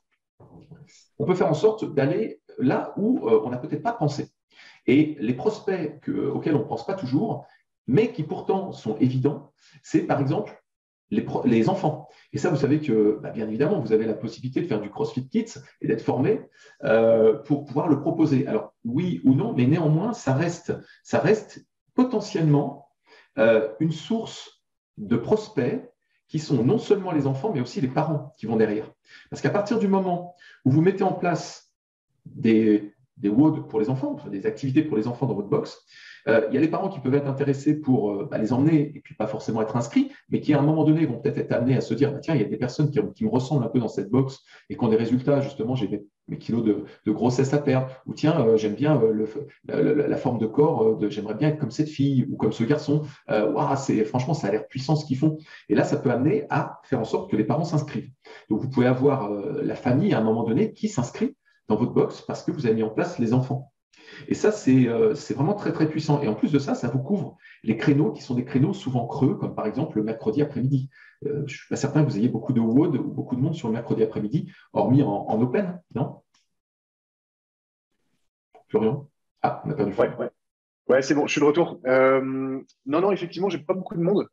Speaker 2: en sorte d'aller là où on n'a peut-être pas pensé. Et les prospects auxquels on ne pense pas toujours, mais qui pourtant sont évidents, c'est par exemple les enfants. Et ça, vous savez que, bah, bien évidemment, vous avez la possibilité de faire du CrossFit Kids et d'être formé pour pouvoir le proposer. Alors, oui ou non, mais néanmoins, ça reste potentiellement une source de prospects qui sont non seulement les enfants, mais aussi les parents qui vont derrière. Parce qu'à partir du moment où vous mettez en place des WOD pour les enfants, des activités pour les enfants dans votre box, il y a les parents qui peuvent être intéressés pour les emmener et puis pas forcément être inscrits, mais qui à un moment donné vont peut-être être amenés à se dire bah, tiens, il y a des personnes qui me ressemblent un peu dans cette box et qui ont des résultats, justement, j'ai mes kilos de grossesse à perdre, ou tiens, j'aime bien la forme de corps, j'aimerais bien être comme cette fille ou comme ce garçon. Wow, franchement, ça a l'air puissant ce qu'ils font. Et là, ça peut amener à faire en sorte que les parents s'inscrivent. Donc, vous pouvez avoir la famille à un moment donné qui s'inscrit dans votre box parce que vous avez mis en place les enfants. Et ça, c'est vraiment très, très puissant. Et en plus de ça, ça vous couvre les créneaux qui sont des créneaux souvent creux, comme par exemple le mercredi après-midi. Je ne suis pas certain que vous ayez beaucoup de WOD ou beaucoup de monde sur le mercredi après-midi, hormis en open, non? Florian? Ah, on a perdu
Speaker 1: Ouais,
Speaker 2: Florian.
Speaker 1: ouais. Ouais, c'est bon, je suis de retour. Non, non, effectivement, j'ai pas beaucoup de monde.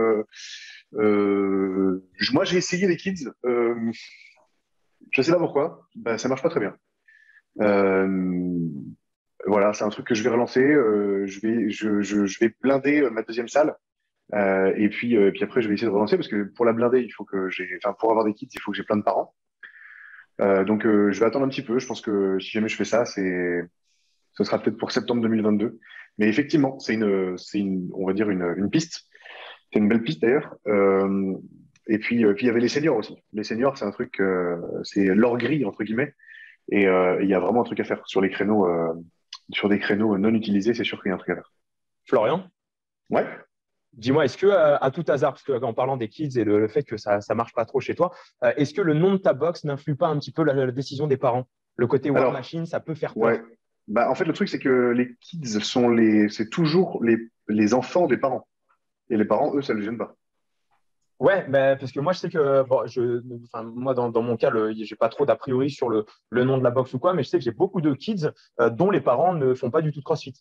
Speaker 1: Moi, j'ai essayé les kids. Je sais pas pourquoi. Bah, ça marche pas très bien. Euh, voilà, c'est un truc que je vais relancer. Je vais blinder ma deuxième salle. Et puis après, je vais essayer de relancer parce que pour la blinder, enfin, pour avoir des kids, il faut que j'ai plein de parents. Donc, je vais attendre un petit peu. Je pense que si jamais je fais ça, ce sera peut-être pour septembre 2022. Mais effectivement, on va dire une piste. C'est une belle piste d'ailleurs. Et puis il y avait les seniors aussi. Les seniors, c'est un truc, c'est l'or gris entre guillemets. Et il y a vraiment un truc à faire sur les créneaux, sur des créneaux non utilisés. C'est sûr qu'il y a un truc à faire.
Speaker 3: Florian?
Speaker 1: Ouais.
Speaker 3: Dis-moi, est-ce que, à tout hasard, parce qu'en parlant des kids et le fait que ça marche pas trop chez toi, est-ce que le nom de ta box n'influe pas un petit peu la décision des parents? Le côté War
Speaker 1: Alors,
Speaker 3: Machine, ça peut faire
Speaker 1: ouais.
Speaker 3: peur.
Speaker 1: Bah, en fait, le truc, c'est que les kids c'est toujours les enfants des parents. Et les parents, eux, ça ne les gêne pas.
Speaker 3: Ouais, ben, parce que moi, je sais que, bon, enfin, moi, dans mon cas, j'ai pas trop d'a priori sur le nom de la box ou quoi, mais je sais que j'ai beaucoup de kids dont les parents ne font pas du tout de CrossFit.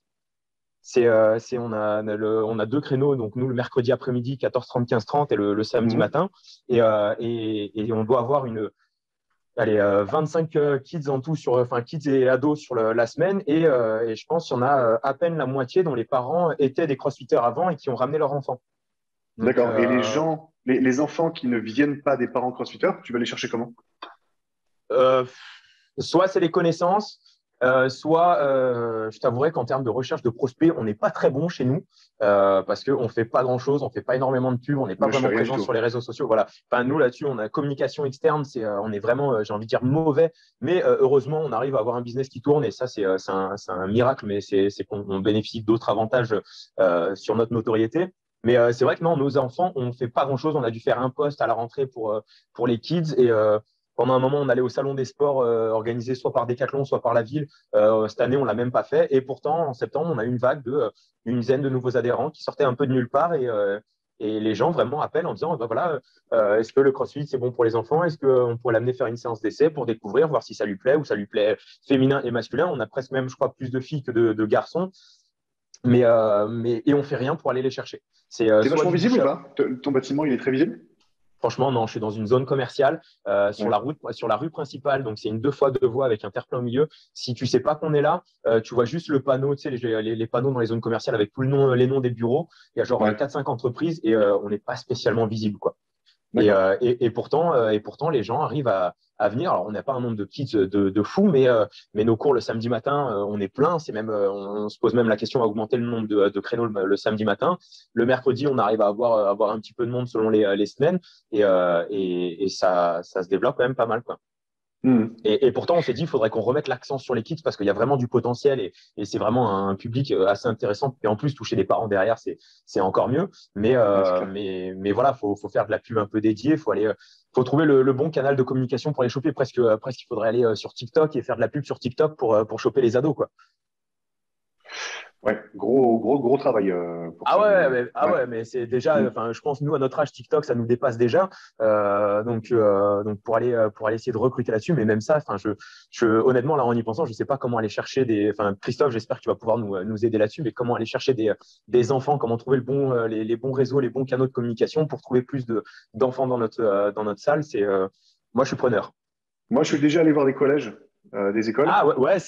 Speaker 3: On a deux créneaux, donc nous, le mercredi après-midi, 14h30, 15h30, et le samedi
Speaker 1: Mhm.
Speaker 3: matin. Et on doit avoir allez, 25 kids en tout, enfin, kids et ados sur la semaine. Et je pense qu'il y en a à peine la moitié dont les parents étaient des crossfitters avant et qui ont ramené leurs enfants. Donc,
Speaker 1: D'accord. Et les enfants qui ne viennent pas des parents crossfitters, tu vas les chercher comment?
Speaker 3: euh, soit c'est les connaissances, soit je t'avouerai qu'en termes de recherche de prospects, on n'est pas très bon chez nous parce qu'on ne fait pas grand-chose, on ne fait pas énormément de pubs, on n'est pas
Speaker 1: Moi, je fais
Speaker 3: vraiment
Speaker 1: rien du
Speaker 3: présent
Speaker 1: tout.
Speaker 3: sur les réseaux sociaux. Voilà. Enfin, nous, là-dessus, on a communication externe, on est vraiment, j'ai envie de dire, mauvais, mais heureusement, on arrive à avoir un business qui tourne et ça, c'est un miracle, mais c'est qu'on bénéficie d'autres avantages sur notre notoriété. Mais c'est vrai que non, nos enfants, on ne fait pas grand-chose. On a dû faire un post à la rentrée pour les kids Pendant un moment, on allait au salon des sports organisé soit par Decathlon, soit par la ville. Cette année, on l'a même pas fait. Et pourtant, en septembre, on a eu une vague d'une dizaine de nouveaux adhérents qui sortaient un peu de nulle part et les gens vraiment appellent en disant, bah voilà, est-ce que le CrossFit c'est bon pour les enfants? Est-ce qu'on pourrait l'amener faire une séance d'essai pour découvrir, voir si ça lui plaît ou ça lui plaît féminin et masculin? On a presque même, je crois, plus de filles que de garçons. Et on fait rien pour aller les chercher. C'est
Speaker 1: T'es
Speaker 3: soit
Speaker 1: vachement
Speaker 3: du
Speaker 1: visible
Speaker 3: bouche
Speaker 1: ou
Speaker 3: à...
Speaker 1: pas? Ton bâtiment, il est très visible?
Speaker 3: Franchement, non, je suis dans une zone commerciale sur
Speaker 1: Ouais.
Speaker 3: la route, sur la rue principale. Donc, c'est une 2x2 voies avec un terre-plein au milieu. Si tu sais pas qu'on est là, tu vois juste le panneau, tu sais, les panneaux dans les zones commerciales avec tout le nom, les noms des bureaux. Il y a genre
Speaker 1: Ouais.
Speaker 3: 4-5 entreprises et on n'est pas spécialement visible, quoi.
Speaker 1: D'accord.
Speaker 3: Et pourtant, les gens arrivent à venir. Alors, on n'a pas un nombre de kids de fou, mais nos cours le samedi matin, on est plein. C'est même, on se pose même la question à augmenter le nombre de créneaux le samedi matin. Le mercredi, on arrive à avoir un petit peu de monde selon les semaines et ça se développe quand même pas mal, quoi.
Speaker 1: Hmm.
Speaker 3: Et pourtant, on s'est dit, il faudrait qu'on remette l'accent sur les kids parce qu'il y a vraiment du potentiel et c'est vraiment un public assez intéressant. Et en plus, toucher des parents derrière, c'est encore mieux.
Speaker 1: Ouais, c'est clair.
Speaker 3: Mais voilà, faut faire de la pub un peu dédiée. Faut trouver le bon canal de communication pour les choper. Presque, il faudrait aller sur TikTok et faire de la pub sur TikTok pour choper les ados, quoi.
Speaker 1: Ouais, gros travail pour
Speaker 3: Ah
Speaker 1: ça,
Speaker 3: ouais,
Speaker 1: mais
Speaker 3: mais, ah
Speaker 1: ouais.
Speaker 3: ouais, mais c'est déjà,
Speaker 1: Hmm.
Speaker 3: enfin, je pense nous à notre âge TikTok, ça nous dépasse déjà. Donc pour aller essayer de recruter là-dessus, mais même ça, enfin, honnêtement là en y pensant, je sais pas comment aller chercher enfin, Christophe, j'espère que tu vas pouvoir nous aider là-dessus, mais comment aller chercher des enfants, comment trouver les bons réseaux, les bons canaux de communication pour trouver plus d'enfants dans notre salle. Moi, je suis preneur.
Speaker 1: Moi, je suis déjà allé voir des collèges, des écoles,
Speaker 3: Ah ouais, ouais,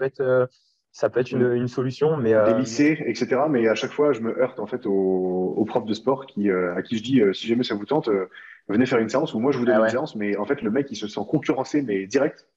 Speaker 3: ça peut être
Speaker 1: hmm,
Speaker 3: une solution,
Speaker 1: des lycées, etc. Mais à chaque fois, je me heurte en fait aux profs de sport à qui je dis si jamais ça vous tente, venez faire une séance ou moi je vous donne
Speaker 3: ah
Speaker 1: une
Speaker 3: ouais.
Speaker 1: séance. Mais en fait, le mec, il se sent concurrencé, mais direct.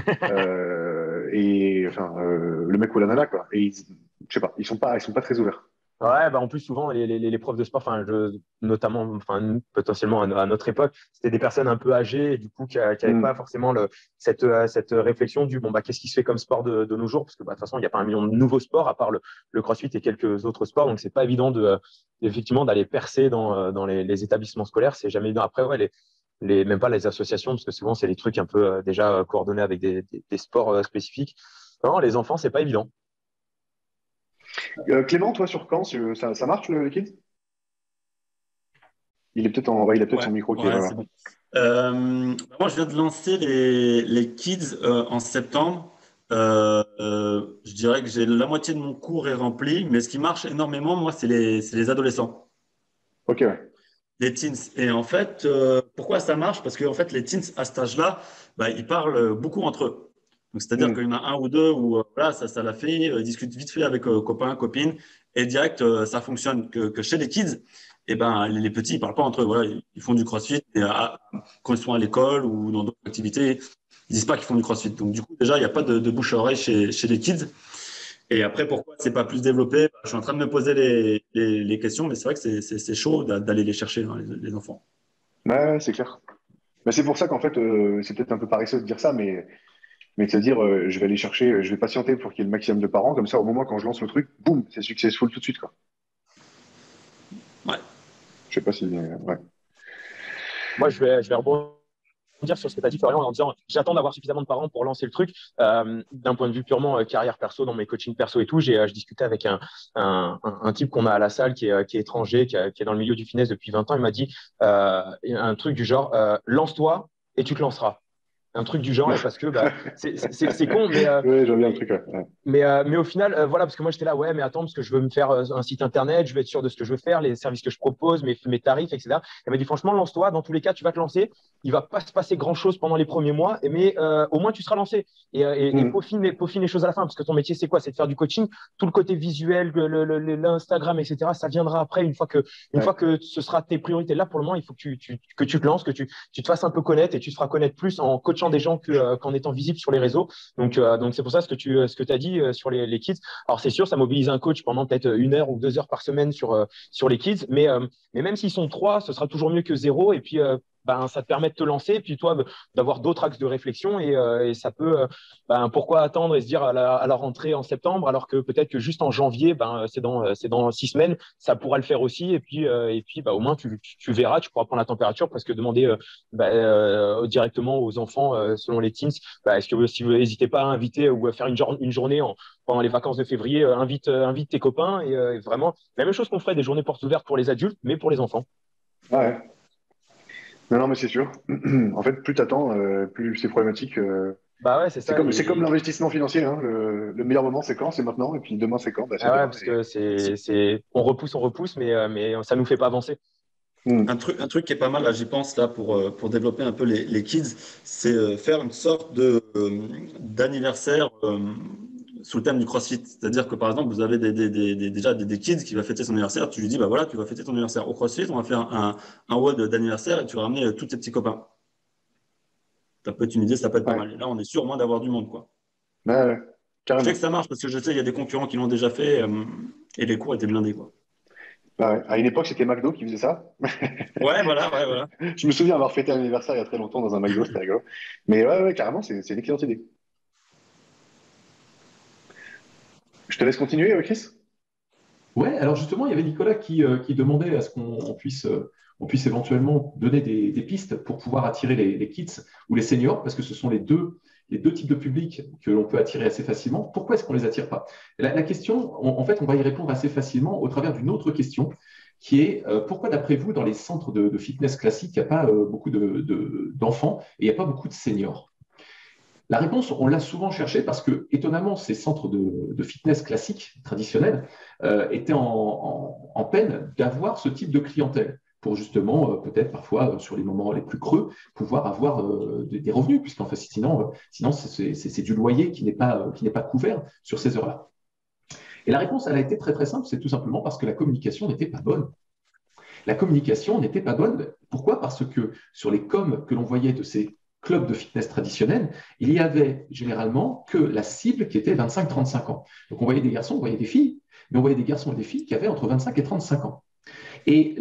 Speaker 1: Et enfin, le mec ou la nana, quoi. Je sais pas, ils sont pas très ouverts.
Speaker 3: Ouais, bah en plus, souvent, les profs de sport, enfin, notamment, enfin, potentiellement à notre époque, c'était des personnes un peu âgées et du coup, qui n'avaient pas
Speaker 1: Hmm.
Speaker 3: forcément cette réflexion du bon, bah, qu'est-ce qui se fait comme sport de nos jours? Parce que, bah, de toute façon, il n'y a pas un million de nouveaux sports à part le CrossFit et quelques autres sports. Donc, c'est pas évident effectivement, d'aller percer dans les établissements scolaires. C'est jamais évident. Après, ouais, même pas les associations, parce que souvent, c'est des trucs un peu déjà coordonnés avec des sports spécifiques. Non, les enfants, c'est pas évident.
Speaker 1: Clément, toi, sur Caen, ça marche le Kids? Il a peut-être
Speaker 4: Ouais,
Speaker 1: son micro qui est
Speaker 4: ouais,
Speaker 1: là.
Speaker 4: c'est bon. Moi, je viens de lancer les kids en septembre. Je dirais que j'ai la moitié de mon cours est rempli, mais ce qui marche énormément, moi, c'est les adolescents,
Speaker 1: Ok, ouais.
Speaker 4: les teens. Et en fait, pourquoi ça marche? Parce que en fait, les teens à cet âge-là, bah, ils parlent beaucoup entre eux. Donc, c'est-à-dire qu'il y en
Speaker 1: Hmm.
Speaker 4: a un ou deux où voilà, ça l'a fait, ils discutent vite fait avec copains, copines, et direct, ça fonctionne. Que chez les kids, eh ben, les petits, ils parlent pas entre eux. Voilà, ils font du crossfit, et quand ils sont à l'école ou dans d'autres activités, ils disent pas qu'ils font du crossfit. Donc, du coup, déjà, il n'y a pas de bouche à oreille chez les kids. Et après, pourquoi c'est pas plus développé? Je suis en train de me poser les questions, mais c'est vrai que c'est chaud d'aller les chercher, hein, les enfants.
Speaker 1: Ouais, c'est clair. Mais c'est pour ça qu'en fait, c'est peut-être un peu paresseux de dire ça, mais de se dire, je vais aller chercher, je vais patienter pour qu'il y ait le maximum de parents, comme ça, au moment quand je lance le truc, boum, c'est successful tout de suite, quoi.
Speaker 4: Ouais.
Speaker 1: Je sais pas si, ouais.
Speaker 3: Moi, je vais rebondir sur ce que tu as dit, Florian, en disant j'attends d'avoir suffisamment de parents pour lancer le truc. D'un point de vue purement carrière perso, dans mes coachings perso et tout, je discutais avec un type qu'on a à la salle qui est étranger, qui est dans le milieu du fitness depuis 20 ans. Il m'a dit un truc du genre lance-toi et tu te lanceras. Un truc du genre, et parce que bah, c'est con,
Speaker 1: Ouais, j'en viens le truc, ouais. Ouais.
Speaker 3: mais au final, voilà, parce que moi j'étais là, ouais, mais attends, parce que je veux me faire un site internet, je veux être sûr de ce que je veux faire, les services que je propose, mes tarifs, etc. Elle m'a dit, franchement, lance-toi, dans tous les cas, tu vas te lancer. Il va pas se passer grand-chose pendant les premiers mois, mais au moins tu seras lancé. Et
Speaker 1: Hmm.
Speaker 3: peaufine les choses à la fin, parce que ton métier, c'est quoi? C'est de faire du coaching. Tout le côté visuel, l'Instagram, etc., ça viendra après, une
Speaker 1: Ouais.
Speaker 3: fois que ce sera tes priorités. Là, pour le moment, il faut que tu te lances, que tu te fasses un peu connaître et tu te feras connaître plus en coachant des gens qu'en étant visible sur les réseaux. Donc c'est pour ça ce que tu as dit sur les kids. Alors, c'est sûr, ça mobilise un coach pendant peut-être 1 heure ou 2 heures par semaine sur les kids, mais même s'ils sont trois, ce sera toujours mieux que zéro. Et puis, ben, ça te permet de te lancer, puis toi, d'avoir d'autres axes de réflexion et ça peut, ben, pourquoi attendre et se dire à la rentrée en septembre, alors que peut-être que juste en janvier, ben, c'est dans 6 semaines, ça pourra le faire aussi. Et puis bah, au moins, tu verras, tu pourras prendre la température parce que demander directement aux enfants, selon les teens, bah, est-ce que si vous n'hésitez pas à inviter ou à faire une journée pendant les vacances de février, invite tes copains et vraiment la même chose qu'on ferait des journées portes ouvertes pour les adultes, mais pour les enfants.
Speaker 1: Ouais. Non, non, mais c'est sûr. En fait, plus t'attends, plus c'est problématique.
Speaker 3: Bah ouais, c'est ça.
Speaker 1: C'est comme l'investissement financier. Hein. Le meilleur moment, c'est quand? C'est maintenant. Et puis demain, c'est quand? Bah, c'est
Speaker 3: Ah ouais,
Speaker 1: demain.
Speaker 3: parce que on repousse, mais ça nous fait pas avancer.
Speaker 1: Hmm.
Speaker 4: Un truc qui est pas mal, là, j'y pense, là, pour développer un peu les kids, c'est faire une sorte d'anniversaire sous le thème du CrossFit. C'est-à-dire que, par exemple, vous avez déjà des kids qui va fêter son anniversaire. Tu lui dis, bah voilà, tu vas fêter ton anniversaire au CrossFit, on va faire un WOD d'anniversaire et tu vas ramener tous tes petits copains. Ça peut être une idée, ça peut être pas
Speaker 1: Ouais.
Speaker 4: mal. Et là, on est sûr au moins d'avoir du monde, quoi.
Speaker 1: Ouais, ouais.
Speaker 4: Je sais
Speaker 1: Carrément.
Speaker 4: que ça marche parce que je sais qu'il y a des concurrents qui l'ont déjà fait et les cours étaient blindés, quoi.
Speaker 1: Ouais, ouais. À une époque, c'était McDo qui faisait ça.
Speaker 4: Ouais, voilà, ouais, voilà.
Speaker 1: Je me souviens avoir fêté un anniversaire il y a très longtemps dans un McDo, c'était rigolo. Mais ouais, ouais, carrément, c'est une excellente idée. Je te laisse continuer, Chris?
Speaker 2: Ouais, alors justement, il y avait Nicolas qui demandait à ce on puisse éventuellement donner des pistes pour pouvoir attirer les kids ou les seniors, parce que ce sont les deux types de publics que l'on peut attirer assez facilement. Pourquoi est-ce qu'on ne les attire pas? La question, en fait, on va y répondre assez facilement au travers d'une autre question qui est pourquoi, d'après vous, dans les centres de fitness classiques, il n'y a pas beaucoup d'enfants et il n'y a pas beaucoup de seniors? La réponse, on l'a souvent cherchée parce que, étonnamment, ces centres de fitness classiques, traditionnels, étaient en peine d'avoir ce type de clientèle pour justement, peut-être parfois, sur les moments les plus creux, pouvoir avoir des revenus, puisqu'en fait, sinon c'est du loyer qui n'est pas couvert sur ces heures-là. Et la réponse, elle a été très très simple, c'est tout simplement parce que la communication n'était pas bonne. La communication n'était pas bonne. Pourquoi? Parce que sur les coms que l'on voyait de ces clubs de fitness traditionnels, il y avait généralement que la cible qui était 25-35 ans. Donc on voyait des garçons, on voyait des filles, mais on voyait des garçons et des filles qui avaient entre 25 et 35 ans. Et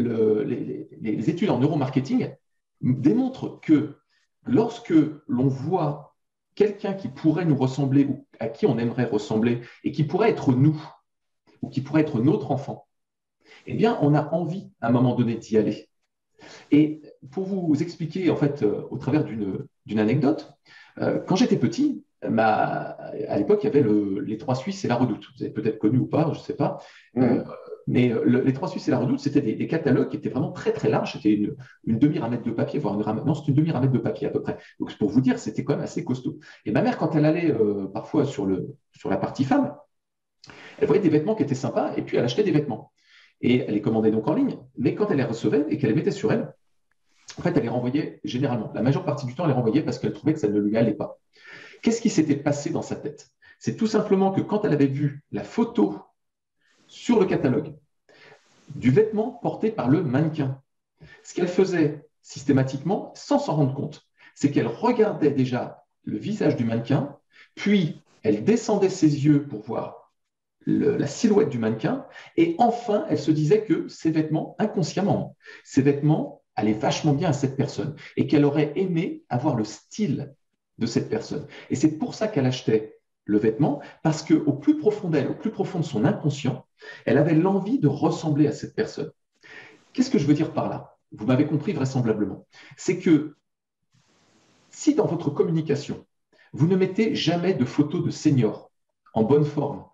Speaker 2: les études en neuromarketing démontrent que lorsque l'on voit quelqu'un qui pourrait nous ressembler ou à qui on aimerait ressembler et qui pourrait être nous ou qui pourrait être notre enfant, eh bien, on a envie à un moment donné d'y aller. Et pour vous expliquer, en fait, au travers d'une anecdote, quand j'étais petit, à l'époque, il y avait les Trois Suisses et la Redoute. Vous avez peut-être connu ou pas, je ne sais pas.
Speaker 1: Mmh.
Speaker 2: Mais les Trois Suisses et la Redoute, c'était des catalogues qui étaient vraiment très, très larges. C'était une demi-ramette de papier, voire non, c'était une demi-ramette de papier à peu près. Donc, pour vous dire, c'était quand même assez costaud. Et ma mère, quand elle allait parfois sur la partie femme, elle voyait des vêtements qui étaient sympas et puis elle achetait des vêtements. Et elle les commandait donc en ligne, mais quand elle les recevait et qu'elle les mettait sur elle, en fait, elle les renvoyait généralement. La majeure partie du temps, elle les renvoyait parce qu'elle trouvait que ça ne lui allait pas. Qu'est-ce qui s'était passé dans sa tête? C'est tout simplement que quand elle avait vu la photo sur le catalogue du vêtement porté par le mannequin, ce qu'elle faisait systématiquement, sans s'en rendre compte, c'est qu'elle regardait déjà le visage du mannequin, puis elle descendait ses yeux pour voir la silhouette du mannequin, et enfin, elle se disait que ces vêtements, inconsciemment, ces vêtements allaient vachement bien à cette personne, et qu'elle aurait aimé avoir le style de cette personne. Et c'est pour ça qu'elle achetait le vêtement, parce qu'au plus profond d'elle, au plus profond de son inconscient, elle avait l'envie de ressembler à cette personne. Qu'est-ce que je veux dire par là? Vous m'avez compris vraisemblablement. C'est que si dans votre communication, vous ne mettez jamais de photos de seniors en bonne forme,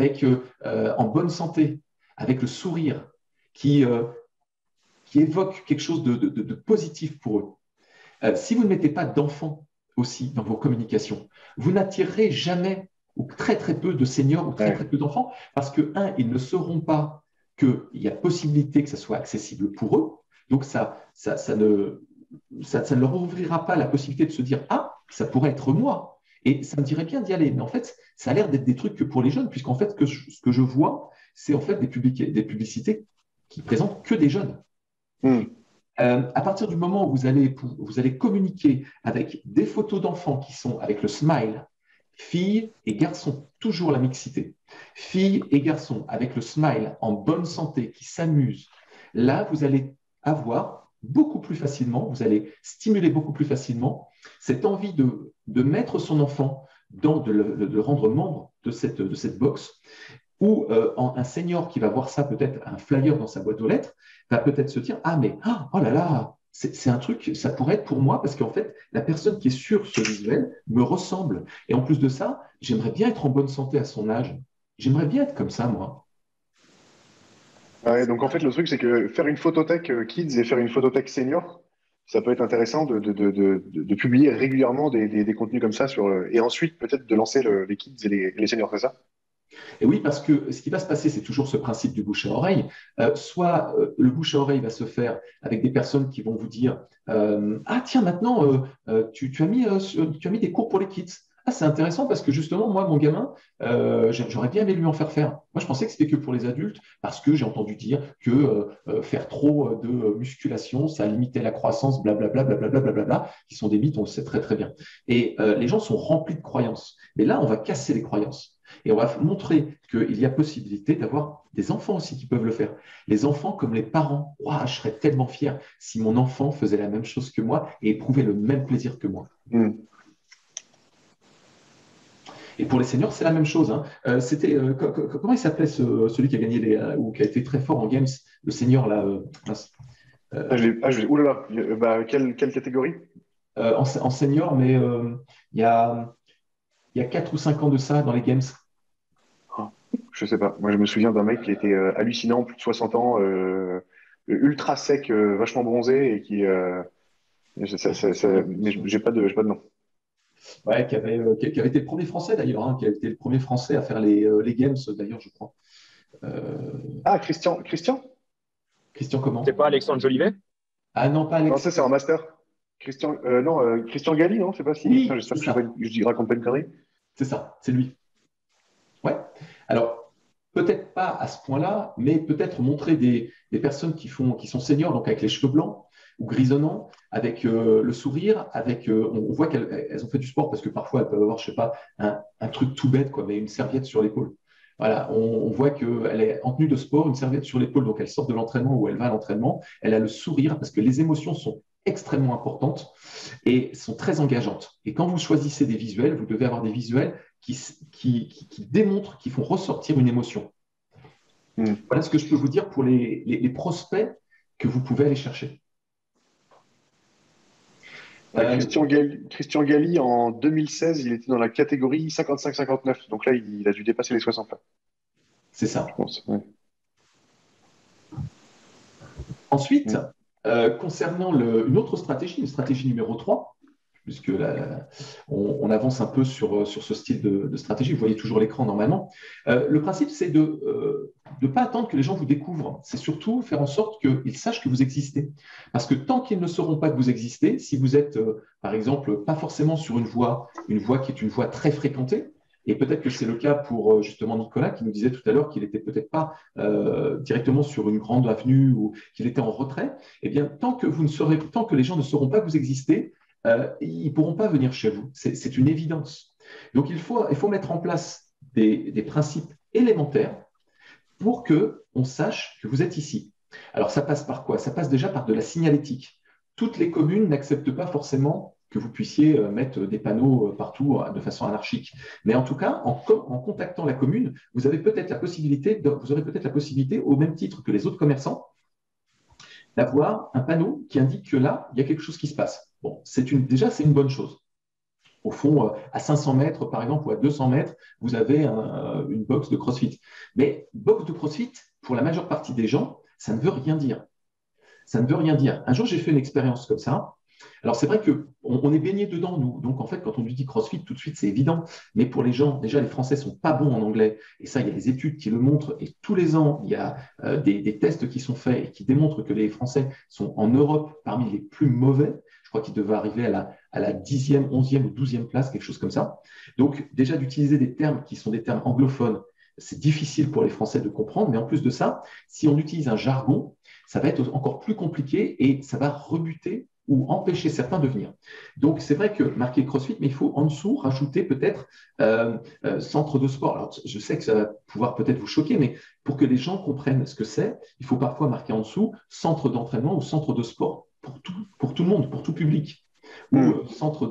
Speaker 2: en bonne santé, avec le sourire, qui, euh, qui évoque quelque chose de positif pour eux, si vous ne mettez pas d'enfants aussi dans vos communications, vous n'attirerez jamais ou très très peu de seniors ou très très peu d'enfants parce que, un, ils ne sauront pas qu'il y a possibilité que ça soit accessible pour eux. Donc, ça ne leur ouvrira pas la possibilité de se dire ah, ça pourrait être moi. Et ça me dirait bien d'y aller. Mais en fait, ça a l'air d'être des trucs que pour les jeunes, puisqu'en fait, ce que je vois, c'est en fait des publicités qui présentent que des jeunes.
Speaker 1: Mmh.
Speaker 2: À partir du moment où vous allez communiquer avec des photos d'enfants qui sont avec le smile, filles et garçons, toujours la mixité, filles et garçons avec le smile en bonne santé, qui s'amusent, là, vous allez avoir beaucoup plus facilement, vous allez stimuler beaucoup plus facilement cette envie de mettre son enfant, de le rendre membre de cette box, ou un senior qui va voir ça, peut-être un flyer dans sa boîte aux lettres, va peut-être se dire, ah mais, oh là là, c'est un truc, ça pourrait être pour moi, parce qu'en fait, la personne qui est sur ce visuel me ressemble. Et en plus de ça, j'aimerais bien être en bonne santé à son âge. J'aimerais bien être comme ça, moi.
Speaker 1: Ouais, donc en fait, le truc, c'est que faire une photothèque kids et faire une photothèque senior, ça peut être intéressant de publier régulièrement des contenus comme ça et ensuite peut-être de lancer les kids et les seniors, c'est ça?
Speaker 2: Et oui, parce que ce qui va se passer, c'est toujours ce principe du bouche à oreille. Soit le bouche à oreille va se faire avec des personnes qui vont vous dire ah tiens, maintenant, tu as mis des cours pour les kids. Ah, c'est intéressant parce que justement, moi, mon gamin, j'aurais bien aimé lui en faire faire. Moi, je pensais que c'était que pour les adultes parce que j'ai entendu dire que faire trop de musculation, ça limitait la croissance, blablabla, blablabla, blablabla, qui sont des mythes, on le sait très, très bien. Et les gens sont remplis de croyances. Mais là, on va casser les croyances. Et on va montrer qu'il y a possibilité d'avoir des enfants aussi qui peuvent le faire. Les enfants comme les parents. Ouah, je serais tellement fier si mon enfant faisait la même chose que moi et éprouvait le même plaisir que moi.
Speaker 1: Mm.
Speaker 2: Et pour les seniors, c'est la même chose. Hein. Comment il s'appelait celui qui a gagné ou qui a été très fort en games, le senior là
Speaker 1: Oulala, quelle catégorie?
Speaker 2: en senior, mais il y a, il y a 4 ou 5 ans de ça dans les games.
Speaker 1: Oh, je sais pas. Moi, je me souviens d'un mec qui était hallucinant, plus de 60 ans, ultra sec, vachement bronzé et mais j'ai pas de nom.
Speaker 2: Ouais, qui avait été le premier Français d'ailleurs, hein, qui a été le premier Français à faire les games d'ailleurs, je crois.
Speaker 1: Ah, Christian?
Speaker 2: Christian comment?
Speaker 3: C'est pas Alexandre Jolivet?
Speaker 2: Ah non, pas
Speaker 1: Non,
Speaker 2: Alex.
Speaker 1: ça, c'est un master. Christian Galli, non? C'est pas si. Putain,
Speaker 2: Oui,
Speaker 1: j'espère
Speaker 2: c'est
Speaker 1: que
Speaker 2: ça.
Speaker 1: je raconte pas une connerie.
Speaker 2: C'est ça, c'est lui. Ouais. Alors, peut-être pas à ce point-là, mais peut-être montrer des personnes qui sont seniors, donc avec les cheveux blancs ou grisonnants, avec le sourire, on voit qu'elles ont fait du sport parce que parfois elles peuvent avoir, je sais pas, un truc tout bête, quoi, mais une serviette sur l'épaule. Voilà, on voit qu'elle est en tenue de sport, une serviette sur l'épaule, donc elle sort de l'entraînement ou elle va à l'entraînement, elle a le sourire parce que les émotions sont extrêmement importantes et sont très engageantes. Et quand vous choisissez des visuels, vous devez avoir des visuels qui démontrent, qui font ressortir une émotion.
Speaker 1: Hmm.
Speaker 2: Voilà ce que je peux vous dire pour les prospects que vous pouvez aller chercher.
Speaker 1: Christian Galli, en 2016, il était dans la catégorie 55-59. Donc là, il a dû dépasser les 60 là,
Speaker 2: C'est ça.
Speaker 1: je pense. Ouais.
Speaker 2: Ensuite, concernant une autre stratégie, une stratégie numéro 3, puisque là, on avance un peu sur ce style de stratégie. Vous voyez toujours l'écran normalement. Le principe, c'est de ne pas attendre que les gens vous découvrent. C'est surtout faire en sorte qu'ils sachent que vous existez. Parce que tant qu'ils ne sauront pas que vous existez, si vous êtes, par exemple, pas forcément sur une voie qui est une voie très fréquentée, et peut-être que c'est le cas pour justement Nicolas qui nous disait tout à l'heure qu'il n'était peut-être pas directement sur une grande avenue ou qu'il était en retrait, eh bien, tant que les gens ne sauront pas que vous existez, ils ne pourront pas venir chez vous. C'est une évidence. Donc, il faut mettre en place des principes élémentaires pour qu'on sache que vous êtes ici. Alors, ça passe par quoi? Ça passe déjà par de la signalétique. Toutes les communes n'acceptent pas forcément que vous puissiez mettre des panneaux partout de façon anarchique. Mais en tout cas, en contactant la commune, vous aurez peut-être la possibilité, au même titre que les autres commerçants, d'avoir un panneau qui indique que là, il y a quelque chose qui se passe. Bon, déjà, c'est une bonne chose. Au fond, à 500 mètres, par exemple, ou à 200 mètres, vous avez une box de CrossFit. Mais box de CrossFit, pour la majeure partie des gens, ça ne veut rien dire. Ça ne veut rien dire. Un jour, j'ai fait une expérience comme ça. Alors, c'est vrai qu'on est baigné dedans, nous. Donc, en fait, quand on lui dit CrossFit, tout de suite, c'est évident. Mais pour les gens, déjà, les Français ne sont pas bons en anglais. Et ça, il y a des études qui le montrent. Et tous les ans, il y a des tests qui sont faits et qui démontrent que les Français sont en Europe parmi les plus mauvais. Je crois qu'ils devaient arriver à la 10e, 11e ou 12e place, quelque chose comme ça. Donc, déjà, d'utiliser des termes qui sont des termes anglophones, c'est difficile pour les Français de comprendre. Mais en plus de ça, si on utilise un jargon, ça va être encore plus compliqué et ça va rebuter ou empêcher certains de venir. Donc, c'est vrai que marquer CrossFit, mais il faut en dessous rajouter peut-être centre de sport. Alors, je sais que ça va pouvoir peut-être vous choquer, mais pour que les gens comprennent ce que c'est, il faut parfois marquer en dessous centre d'entraînement ou centre de sport. pour tout le monde, pour tout public. Ou centre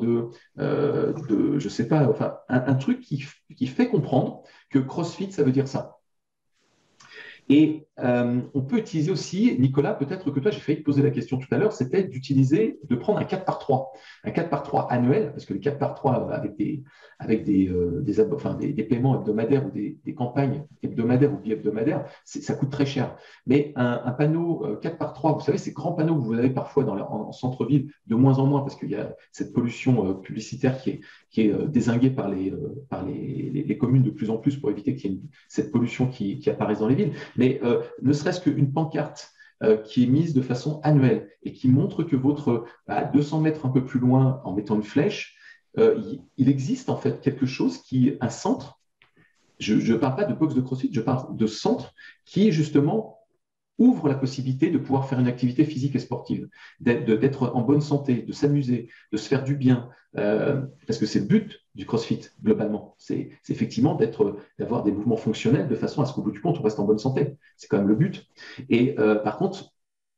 Speaker 2: je sais pas, enfin, un truc qui fait comprendre que CrossFit, ça veut dire ça. Et on peut utiliser aussi, Nicolas, peut-être que toi, j'ai failli te poser la question tout à l'heure, c'était de prendre un 4 par 3. Un 4 par 3 annuel, parce que les 4 par 3 avec des paiements hebdomadaires ou des campagnes hebdomadaires ou bi-hebdomadaires, ça coûte très cher. Mais un panneau 4 par 3, vous savez, ces grands panneaux que vous avez parfois en centre-ville, de moins en moins, parce qu'il y a cette pollution publicitaire qui est dézinguée par les communes de plus en plus pour éviter qu'il y ait cette pollution qui apparaisse dans les villes. Mais ne serait-ce qu'une pancarte qui est mise de façon annuelle et qui montre que à 200 mètres un peu plus loin, en mettant une flèche, il existe en fait quelque chose un centre, je ne parle pas de box de CrossFit, je parle de centre qui justement ouvre la possibilité de pouvoir faire une activité physique et sportive, d'être en bonne santé, de s'amuser, de se faire du bien, parce que c'est le but du CrossFit, globalement. C'est effectivement d'avoir des mouvements fonctionnels de façon à ce qu'au bout du compte, on reste en bonne santé. C'est quand même le but. Et par contre,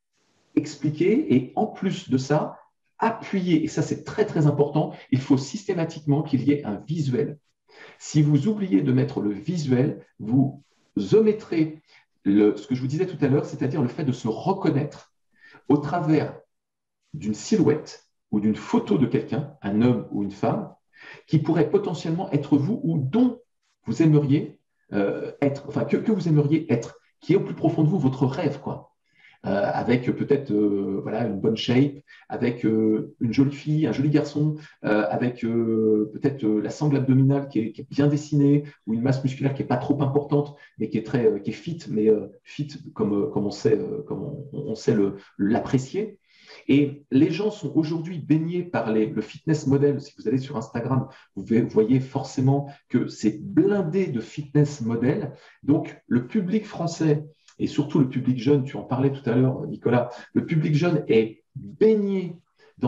Speaker 2: expliquer et en plus de ça, appuyer, et ça c'est très très important, il faut systématiquement qu'il y ait un visuel. Si vous oubliez de mettre le visuel, vous omettrez ce que je vous disais tout à l'heure, c'est-à-dire le fait de se reconnaître au travers d'une silhouette ou d'une photo de quelqu'un, un homme ou une femme, qui pourrait potentiellement être vous ou dont vous aimeriez être, enfin que vous aimeriez être, qui est au plus profond de vous votre rêve, quoi. Avec peut-être voilà, une bonne shape, avec une jolie fille, un joli garçon, avec peut-être la sangle abdominale qui est bien dessinée, ou une masse musculaire qui n'est pas trop importante, mais qui est fit, mais fit comme on sait, on sait l'apprécier. Et les gens sont aujourd'hui baignés par le fitness model. Si vous allez sur Instagram, vous voyez forcément que c'est blindé de fitness model. Donc, le public français et surtout le public jeune, tu en parlais tout à l'heure, Nicolas, le public jeune est baigné dans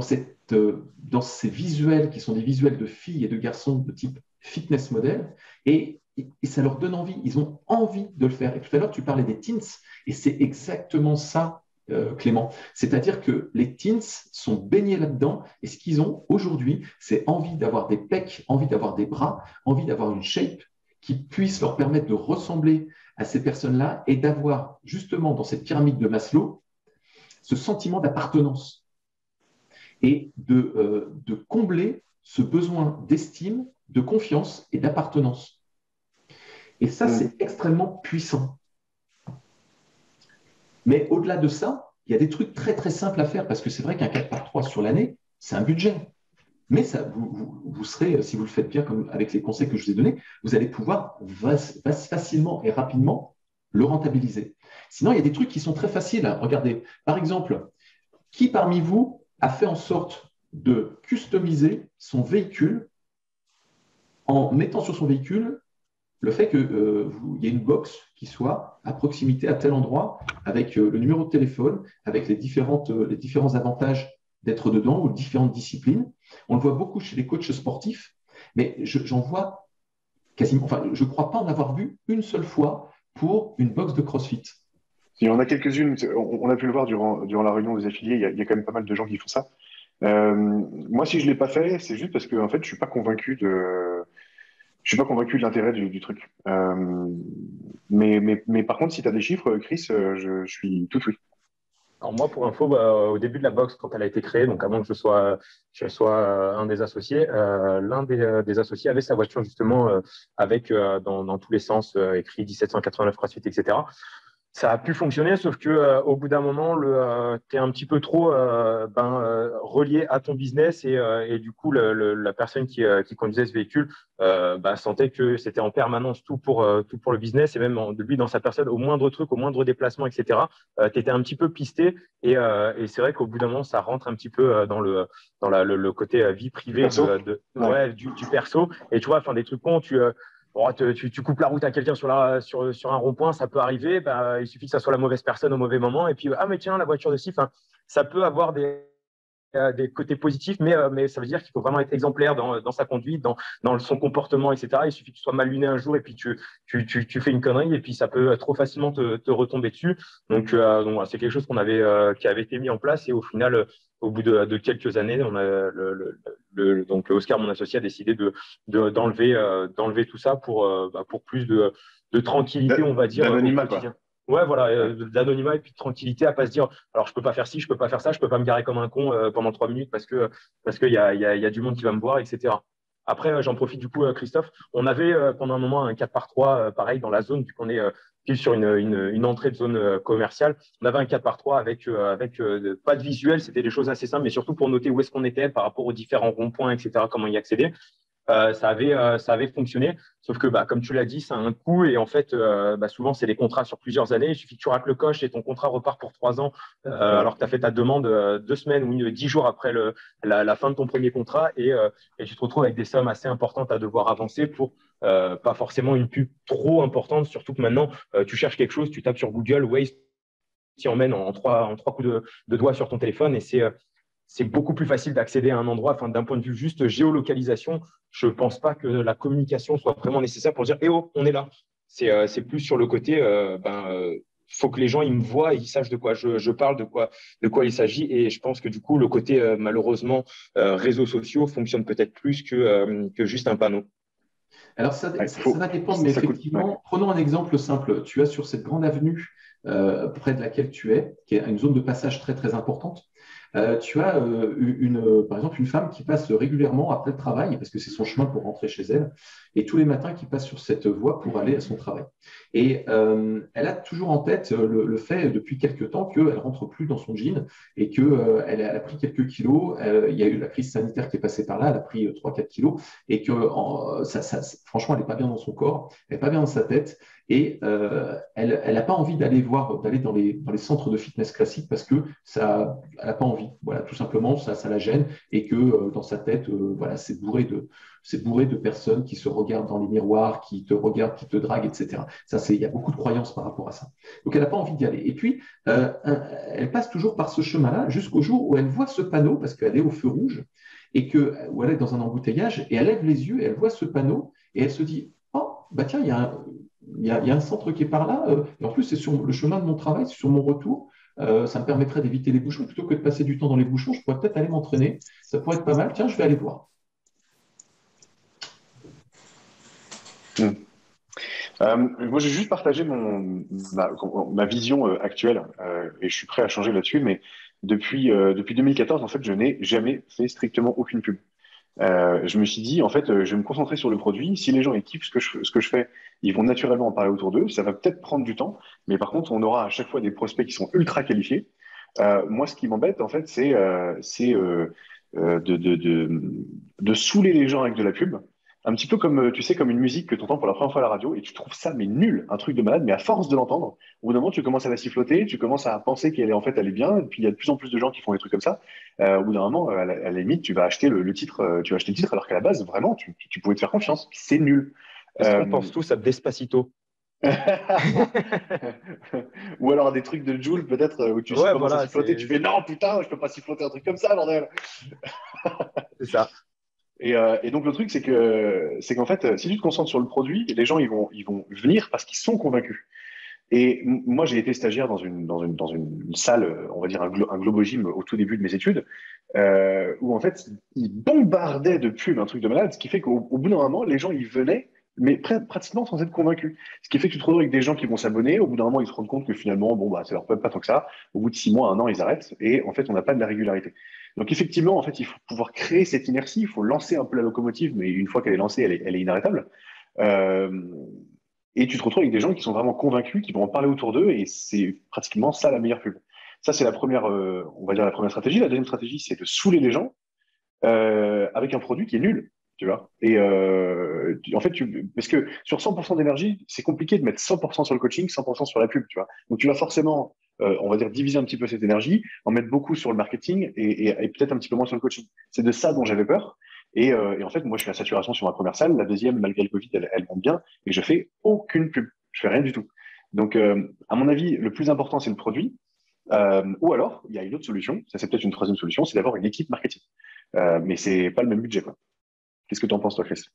Speaker 2: ces visuels qui sont des visuels de filles et de garçons de type fitness model, et ça leur donne envie, ils ont envie de le faire. Et tout à l'heure, tu parlais des teens, et c'est exactement ça, Clément. C'est-à-dire que les teens sont baignés là-dedans, et ce qu'ils ont aujourd'hui, c'est envie d'avoir des pecs, envie d'avoir des bras, envie d'avoir une shape qui puisse leur permettre de ressembler à ces personnes-là et d'avoir justement dans cette pyramide de Maslow ce sentiment d'appartenance et de combler ce besoin d'estime, de confiance et d'appartenance. Et ça, c'est extrêmement puissant. Mais au-delà de ça, il y a des trucs très très simples à faire parce que c'est vrai qu'un 4 par 3 sur l'année, c'est un budget. Mais ça, vous serez, si vous le faites bien comme avec les conseils que je vous ai donnés, vous allez pouvoir facilement et rapidement le rentabiliser. Sinon, il y a des trucs qui sont très faciles. Regardez, par exemple, qui parmi vous a fait en sorte de customiser son véhicule en mettant sur son véhicule le fait qu'il y ait une box qui soit à proximité à tel endroit avec le numéro de téléphone, avec les différents avantages d'être dedans ou différentes disciplines. On le voit beaucoup chez les coachs sportifs, mais j'en vois quasiment, enfin, je ne crois pas en avoir vu une seule fois pour une box de CrossFit.
Speaker 1: Il y en a quelques-unes, on a pu le voir durant la réunion des affiliés, il y a quand même pas mal de gens qui font ça. Moi, si je ne l'ai pas fait, c'est juste parce que en fait, je ne suis pas convaincu de l'intérêt du truc. Mais par contre, si tu as des chiffres, Chris, je suis tout oui.
Speaker 3: Alors moi, pour info, au début de la box, quand elle a été créée, donc avant que je sois un des associés, l'un des associés avait sa voiture justement avec dans tous les sens écrit 1789 CrossFit, etc. Ça a pu fonctionner, sauf que au bout d'un moment, tu es un petit peu trop relié à ton business et du coup, la personne qui conduisait ce véhicule sentait que c'était en permanence tout pour le business et même lui, dans sa personne, au moindre truc, au moindre déplacement, etc. Tu étais un petit peu pisté et c'est vrai qu'au bout d'un moment, ça rentre un petit peu dans le côté vie privée du perso. Et tu vois, enfin, des trucs cons, tu coupes la route à quelqu'un sur un rond-point, ça peut arriver, il suffit que ça soit la mauvaise personne au mauvais moment, et puis, ah mais tiens, la voiture de ci, ça peut avoir des côtés positifs, mais ça veut dire qu'il faut vraiment être exemplaire dans sa conduite, dans son comportement, etc. Il suffit que tu sois mal luné un jour et puis tu fais une connerie et puis ça peut trop facilement te retomber dessus. Donc voilà, c'est quelque chose qui avait été mis en place et au final, au bout de quelques années, on a donc Oscar, mon associé, a décidé d'enlever tout ça pour plus de tranquillité, on va dire, au
Speaker 1: D'anonymat, quoi.
Speaker 3: quotidien. Ouais, voilà,
Speaker 1: Ouais.
Speaker 3: d'anonymat et puis de tranquillité, à pas se dire, alors je peux pas faire ci, je peux pas faire ça, je peux pas me garer comme un con pendant 3 minutes parce qu'il y a du monde qui va me voir, etc. Après, j'en profite du coup, Christophe. On avait pendant un moment un 4x3 pareil dans la zone, vu qu'on est pile sur une entrée de zone commerciale. On avait un 4x3 avec pas de visuel, c'était des choses assez simples, mais surtout pour noter où est-ce qu'on était par rapport aux différents ronds-points, etc., comment y accéder. Ça avait fonctionné, sauf que comme tu l'as dit, ça a un coût et en fait, souvent, c'est des contrats sur plusieurs années. Il suffit que tu rates le coche et ton contrat repart pour 3 ans, alors que tu as fait ta demande 2 semaines ou 10 jours après la fin de ton premier contrat et tu te retrouves avec des sommes assez importantes à devoir avancer pour pas forcément une pub trop importante, surtout que maintenant, tu cherches quelque chose, tu tapes sur Google, Waze t'y emmène en trois coups de doigt sur ton téléphone et c'est beaucoup plus facile d'accéder à un endroit. Enfin, d'un point de vue juste géolocalisation, je ne pense pas que la communication soit vraiment nécessaire pour dire eh oh, on est là. C'est plus sur le côté faut que les gens ils me voient et ils sachent de quoi je parle, de quoi il s'agit. Et je pense que du coup, le côté malheureusement réseaux sociaux fonctionne peut-être plus que juste un panneau.
Speaker 2: Alors, ça va dépendre, mais
Speaker 1: ça coûte. Ouais.
Speaker 2: effectivement, prenons un exemple simple. Tu as sur cette grande avenue près de laquelle tu es, qui est une zone de passage très, très importante, tu as par exemple une femme qui passe régulièrement après le travail, parce que c'est son chemin pour rentrer chez elle, et tous les matins qui passe sur cette voie pour aller à son travail. Et elle a toujours en tête le fait, depuis quelques temps, qu'elle ne rentre plus dans son jean et qu'elle elle a pris quelques kilos. Il y a eu la crise sanitaire qui est passée par là, elle a pris 3-4 kilos, et que franchement, elle n'est pas bien dans son corps, elle n'est pas bien dans sa tête. Et elle n'a pas envie d'aller dans les centres de fitness classiques parce que elle n'a pas envie. Voilà, tout simplement, ça la gêne et que dans sa tête, voilà, c'est bourré de personnes qui se regardent dans les miroirs, qui te regardent, qui te draguent, etc. Il y a beaucoup de croyances par rapport à ça. Donc, elle n'a pas envie d'y aller. Et puis, elle passe toujours par ce chemin-là jusqu'au jour où elle voit ce panneau parce qu'elle est au feu rouge où elle est dans un embouteillage et elle lève les yeux et elle voit ce panneau et elle se dit, oh, bah tiens, il y a un centre qui est par là, et en plus, c'est sur le chemin de mon travail, c'est sur mon retour. Ça me permettrait d'éviter les bouchons. Plutôt que de passer du temps dans les bouchons, je pourrais peut-être aller m'entraîner. Ça pourrait être pas mal. Tiens, je vais aller voir.
Speaker 1: Moi, j'ai juste partagé ma vision actuelle et je suis prêt à changer là-dessus. Mais depuis 2014, en fait, je n'ai jamais fait strictement aucune pub. Je me suis dit, en fait, je vais me concentrer sur le produit. Si les gens ils kiffent ce que je fais, ils vont naturellement en parler autour d'eux. Ça va peut-être prendre du temps, mais par contre, on aura à chaque fois des prospects qui sont ultra qualifiés. Moi, ce qui m'embête, en fait, c'est de saouler les gens avec de la pub. Un petit peu comme, tu sais, comme une musique que tu entends pour la première fois à la radio et tu trouves ça, mais nul, un truc de malade, mais à force de l'entendre, au bout d'un moment, tu commences à la siffloter, tu commences à penser qu'elle est en fait, elle est bien, et puis il y a de plus en plus de gens qui font des trucs comme ça. Au bout d'un moment, à la limite, tu vas acheter le titre, tu vas acheter le titre, alors qu'à la base, vraiment, tu pouvais te faire confiance. C'est nul.
Speaker 3: Est-ce qu'on
Speaker 1: Euh,
Speaker 3: pense tous à Despacito?
Speaker 1: Ou alors des trucs de Joule, peut-être, où tu
Speaker 3: Ouais,
Speaker 1: commences à
Speaker 3: voilà,
Speaker 1: siffloter, tu fais non, putain, je peux pas siffloter un truc comme ça, bordel.
Speaker 3: c'est ça.
Speaker 1: Et donc le truc, c'est qu'en fait, si tu te concentres sur le produit, les gens ils vont venir parce qu'ils sont convaincus. Et moi, j'ai été stagiaire dans une salle, on va dire un globo-gym au tout début de mes études, où en fait, ils bombardaient de pubs, un truc de malade, ce qui fait qu'au bout d'un moment, les gens, ils venaient, mais pratiquement sans être convaincus. Ce qui fait que tu te retrouves avec des gens qui vont s'abonner, au bout d'un moment, ils se rendent compte que finalement, bon, bah, ça leur plaît pas tant que ça. Au bout de 6 mois, 1 an, ils arrêtent, et en fait, on n'a pas de la régularité. Donc effectivement, en fait, il faut pouvoir créer cette inertie, il faut lancer un peu la locomotive, mais une fois qu'elle est lancée, elle est inarrêtable. Euh, et tu te retrouves avec des gens qui sont vraiment convaincus, qui vont en parler autour d'eux, et c'est pratiquement ça la meilleure pub. Ça, c'est la première, on va dire la première stratégie. La deuxième stratégie, c'est de saouler les gens avec un produit qui est nul, tu vois. Et en fait, parce que sur 100% d'énergie, c'est compliqué de mettre 100% sur le coaching, 100% sur la pub, tu vois. Donc, tu vas forcément, on va dire, diviser un petit peu cette énergie, en mettre beaucoup sur le marketing et peut-être un petit peu moins sur le coaching. C'est de ça dont j'avais peur. Et en fait, moi, je suis à saturation sur ma première salle. La deuxième, malgré le Covid, elle monte bien, et je fais aucune pub. Je fais rien du tout. Donc, à mon avis, le plus important, c'est le produit. Ou alors, il y a une autre solution, ça c'est peut-être une troisième solution, c'est d'avoir une équipe marketing. Mais c'est pas le même budget, quoi. Qu'est-ce que tu en penses, toi, Chris?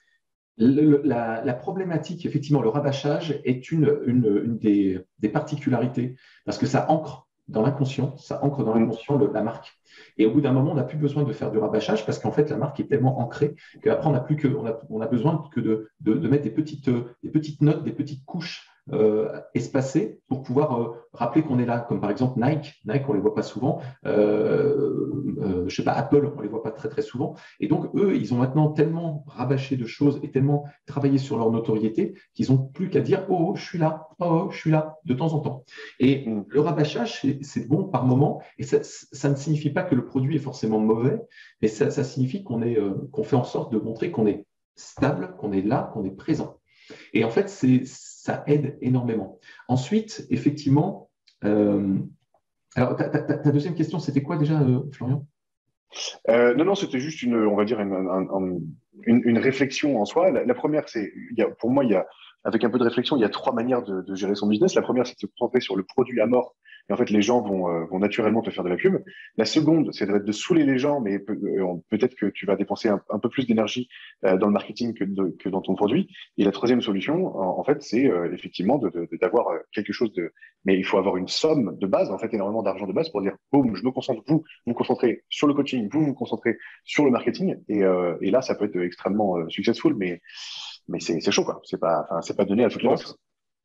Speaker 2: La problématique, effectivement, le rabâchage est une des particularités parce que ça ancre dans l'inconscient, la marque. Et au bout d'un moment, on n'a plus besoin de faire du rabâchage parce qu'en fait, la marque est tellement ancrée qu'après, on a besoin que de mettre des petites notes, des petites couches espacées pour pouvoir rappeler qu'on est là. Comme par exemple Nike, on les voit pas souvent. Je sais pas, Apple, on les voit pas très très souvent. Et donc, eux, ils ont maintenant tellement rabâché de choses et tellement travaillé sur leur notoriété qu'ils n'ont plus qu'à dire oh, je suis là, oh, je suis là, de temps en temps. Et le rabâchage, c'est bon par moment. Et ça ne signifie pas que le produit est forcément mauvais, mais ça signifie qu'on fait en sorte de montrer qu'on est stable, qu'on est là, qu'on est présent. Et en fait, ça aide énormément. Ensuite, effectivement, alors ta deuxième question, c'était quoi déjà, Florian?
Speaker 1: Non, c'était juste on va dire une réflexion en soi. La première, pour moi, avec un peu de réflexion, il y a trois manières de gérer son business. La première, c'est de se concentrer sur le produit à mort. Et en fait, les gens vont naturellement te faire de la pub. La seconde, c'est de saouler les gens, mais peut-être que tu vas dépenser un peu plus d'énergie dans le marketing que dans ton produit. Et la troisième solution, en fait, c'est effectivement d'avoir quelque chose de. Mais il faut avoir une somme de base, en fait, énormément d'argent de base pour dire, boum, je me concentre, vous vous concentrez sur le coaching, vous vous concentrez sur le marketing. Et là, ça peut être extrêmement successful, mais c'est chaud, quoi. C'est pas donné à toutes les boîtes.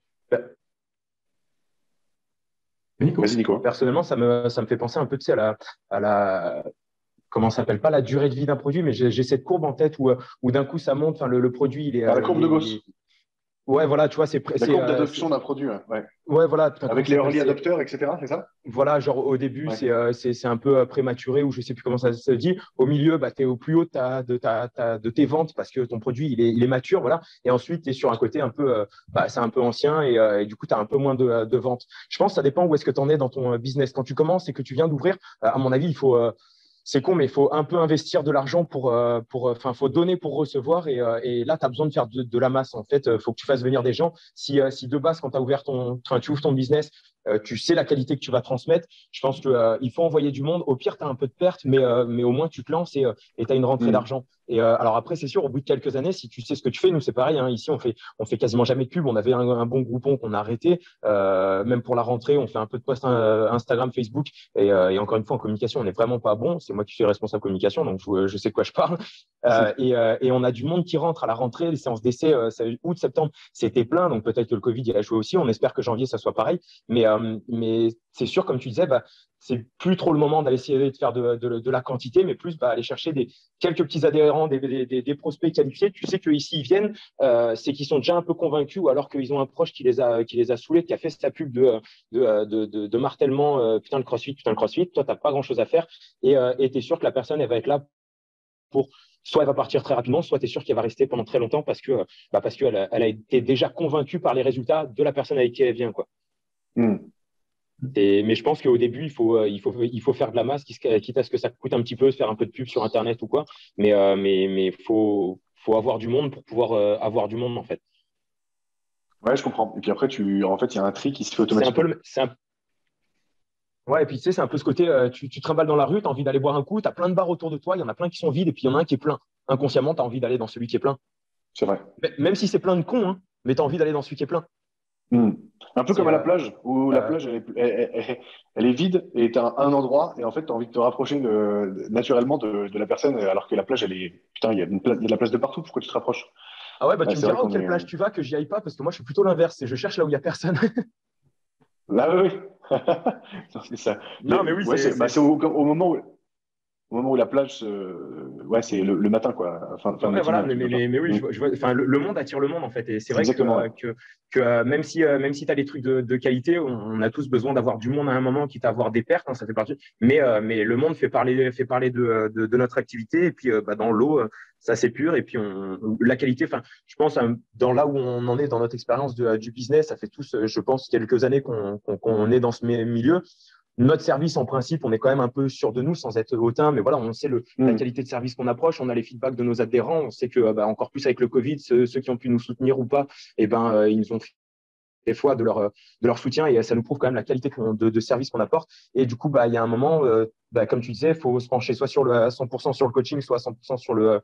Speaker 2: Nico.
Speaker 1: Vas-y, Nico.
Speaker 3: Personnellement, ça me fait penser un peu, tu sais, à la comment ça s'appelle, pas la durée de vie d'un produit, mais j'ai cette courbe en tête où d'un coup ça monte, enfin le produit il est
Speaker 1: la courbe de Gauss.
Speaker 3: Ouais, voilà, tu vois,
Speaker 1: la courbe d'adoption d'un produit, ouais.
Speaker 3: Ouais, voilà.
Speaker 1: Avec les early adopters, etc., c'est ça?
Speaker 3: Voilà, genre au début,
Speaker 1: ouais.
Speaker 3: c'est un peu prématuré ou je sais plus comment ça se dit. Au milieu, bah, tu es au plus haut de tes ventes parce que ton produit, il est mature, voilà. Et ensuite, tu es sur un côté un peu, c'est un peu ancien et du coup, tu as un peu moins de ventes. Je pense que ça dépend où est-ce que tu en es dans ton business. Quand tu commences et que tu viens d'ouvrir, à mon avis, il faut… c'est con, mais il faut un peu investir de l'argent faut donner pour recevoir. Et là, tu as besoin de faire de la masse. En fait, faut que tu fasses venir des gens. Si de base, quand tu ouvres ton business, tu sais la qualité que tu vas transmettre, je pense qu'il faut envoyer du monde. Au pire, tu as un peu de perte, mais au moins, tu te lances et tu as une rentrée d'argent. Et alors après, c'est sûr, au bout de quelques années, si tu sais ce que tu fais, nous, c'est pareil. Hein, ici, on fait quasiment jamais de pub. On avait un bon groupon qu'on a arrêté. Même pour la rentrée, on fait un peu de post Instagram, Facebook. Et encore une fois, en communication, on n'est vraiment pas bon. C'est moi qui suis responsable communication, donc je sais de quoi je parle. Et on a du monde qui rentre à la rentrée. Les séances d'essai, août, septembre, c'était plein. Donc peut-être que le Covid, il a joué aussi. On espère que janvier, ça soit pareil. Mais c'est sûr, comme tu disais, c'est plus trop le moment d'aller essayer de faire de la quantité, mais plus aller chercher quelques petits adhérents, des prospects qualifiés. Tu sais qu'ici, ils viennent, c'est qu'ils sont déjà un peu convaincus ou alors qu'ils ont un proche qui les a saoulés, qui a fait sa pub de martèlement putain le crossfit. Toi, tu n'as pas grand-chose à faire et tu es sûr que la personne, elle va être là pour… Soit elle va partir très rapidement, soit tu es sûr qu'elle va rester pendant très longtemps parce qu'elle a été déjà convaincue par les résultats de la personne avec qui elle vient, quoi. Mais je pense qu'au début, il faut faire de la masse, quitte à ce que ça coûte un petit peu, faire un peu de pub sur Internet ou quoi. Mais faut avoir du monde pour pouvoir avoir du monde, en fait.
Speaker 1: Ouais, je comprends. Et puis après, en fait, il y a un tri qui se fait automatiquement.
Speaker 3: Ouais, et puis tu sais, c'est un peu ce côté, tu te trimbales dans la rue, tu as envie d'aller boire un coup, tu as plein de bars autour de toi, il y en a plein qui sont vides, et puis il y en a un qui est plein. Inconsciemment, tu as envie d'aller dans celui qui est plein.
Speaker 1: C'est vrai.
Speaker 3: Même si c'est plein de cons, hein, mais tu as envie d'aller dans celui qui est plein.
Speaker 1: Un peu comme à la plage, où la plage, elle est vide et tu as un endroit, et en fait, tu as envie de te rapprocher naturellement de la personne, alors que la plage, elle est. Putain, il y a de la place de partout, pourquoi tu te rapproches?
Speaker 3: Ah ouais, tu me diras quelle plage tu vas, que j'y aille pas, parce que moi, je suis plutôt l'inverse, je cherche là où il n'y a personne.
Speaker 1: Là, oui. C'est ça.
Speaker 3: Non, mais oui,
Speaker 1: c'est au moment où la plage, c'est le matin, quoi. Fin de matinée,
Speaker 3: voilà, mais oui, je vois, enfin, le monde attire le monde, en fait. Et c'est vrai que même si tu as des trucs de qualité, on a tous besoin d'avoir du monde à un moment, quitte à avoir des pertes, hein, ça fait partie. Mais le monde fait parler de notre activité. Et puis, dans l'eau, ça c'est pur. Et puis, la qualité, enfin, je pense, dans là où on en est dans notre expérience du business, ça fait tous, je pense, quelques années qu'on est dans ce milieu. Notre service, en principe, on est quand même un peu sûr de nous sans être hautain, mais voilà, on sait la qualité de service qu'on approche, on a les feedbacks de nos adhérents, on sait que encore plus avec le Covid, ceux qui ont pu nous soutenir ou pas, ils nous ont des fois de leur soutien et ça nous prouve quand même la qualité de service qu'on apporte. Et du coup, il y a un moment, comme tu disais, il faut se pencher soit à 100% sur le coaching, soit à 100%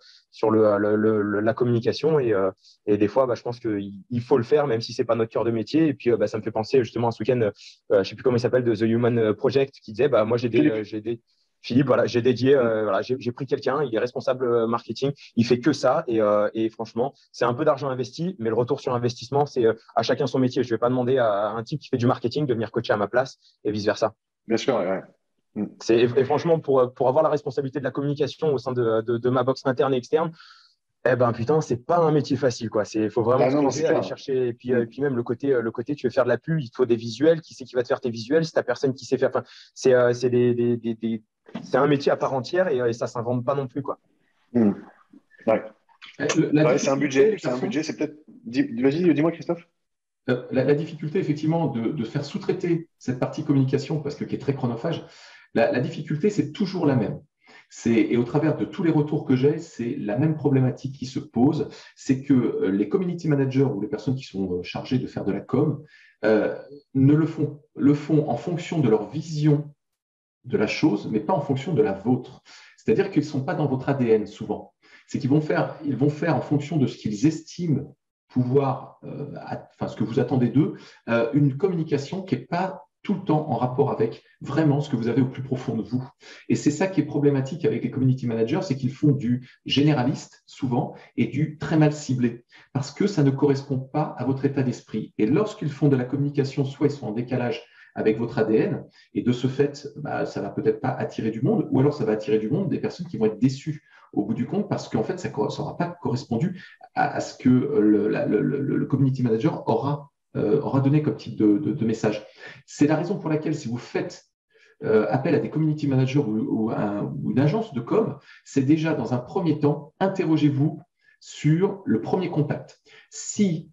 Speaker 3: sur la communication. Et des fois, je pense qu'il faut le faire, même si c'est pas notre cœur de métier. Et puis, ça me fait penser justement à ce week-end, je sais plus comment il s'appelle, de The Human Project, qui disait, moi, Philippe, voilà, j'ai dédié, j'ai pris quelqu'un, il est responsable marketing, il fait que ça et franchement, c'est un peu d'argent investi, mais le retour sur investissement, c'est à chacun son métier. Je vais pas demander à un type qui fait du marketing de venir coacher à ma place et vice versa.
Speaker 1: Bien sûr, ouais.
Speaker 3: Et franchement, pour avoir la responsabilité de la communication au sein de ma box interne et externe, putain, c'est pas un métier facile, quoi. Faut vraiment se poser, aller chercher. Et puis même le côté, tu veux faire de la pub, il te faut des visuels. Qui c'est qui va te faire tes visuels? C'est ta personne qui sait faire. Enfin, c'est un métier à part entière et ça s'invente pas non plus, quoi.
Speaker 1: Ouais. C'est un budget. C'est peut-être. Vas-y, dis-moi, Christophe.
Speaker 2: La difficulté, effectivement, de faire sous-traiter cette partie communication, parce que qui est très chronophage, la difficulté, c'est toujours la même. Et au travers de tous les retours que j'ai, c'est la même problématique qui se pose, c'est que les community managers ou les personnes qui sont chargées de faire de la com le font en fonction de leur vision de la chose, mais pas en fonction de la vôtre. C'est-à-dire qu'ils ne sont pas dans votre ADN souvent. C'est qu'ils vont faire en fonction de ce qu'ils estiment pouvoir, ce que vous attendez d'eux, une communication qui n'est pas tout le temps en rapport avec vraiment ce que vous avez au plus profond de vous. Et c'est ça qui est problématique avec les community managers, c'est qu'ils font du généraliste souvent et du très mal ciblé, parce que ça ne correspond pas à votre état d'esprit. Et lorsqu'ils font de la communication, soit ils sont en décalage avec votre ADN, et de ce fait, ça va peut-être pas attirer du monde, ou alors ça va attirer du monde des personnes qui vont être déçues au bout du compte, parce qu'en fait, ça n'aura pas correspondu à ce que le community manager aura donné comme type de message. C'est la raison pour laquelle, si vous faites appel à des community managers ou une agence de com, c'est déjà dans un premier temps, interrogez-vous sur le premier contact. Si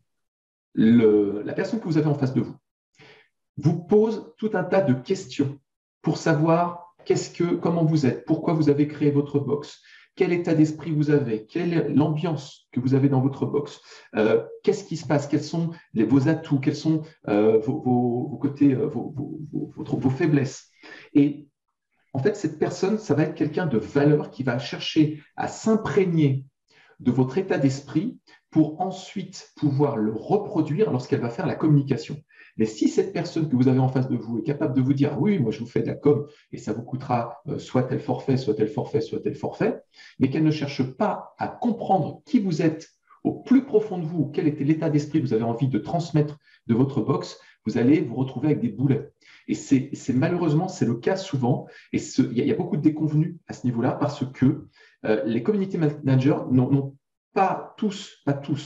Speaker 2: la personne que vous avez en face de vous pose tout un tas de questions pour savoir comment vous êtes, pourquoi vous avez créé votre box, quel état d'esprit vous avez, quelle est l'ambiance que vous avez dans votre box, qu'est-ce qui se passe, quels sont vos atouts, quels sont vos côtés, vos faiblesses. Et en fait, cette personne, ça va être quelqu'un de valeur qui va chercher à s'imprégner de votre état d'esprit pour ensuite pouvoir le reproduire lorsqu'elle va faire la communication. Mais si cette personne que vous avez en face de vous est capable de vous dire « oui, moi je vous fais de la com et ça vous coûtera soit tel forfait, soit tel forfait, soit tel forfait », mais qu'elle ne cherche pas à comprendre qui vous êtes au plus profond de vous, quel était l'état d'esprit que vous avez envie de transmettre de votre box, vous allez vous retrouver avec des boulets. Et malheureusement, c'est le cas souvent. Et il y a beaucoup de déconvenus à ce niveau-là parce que les community managers n'ont pas tous,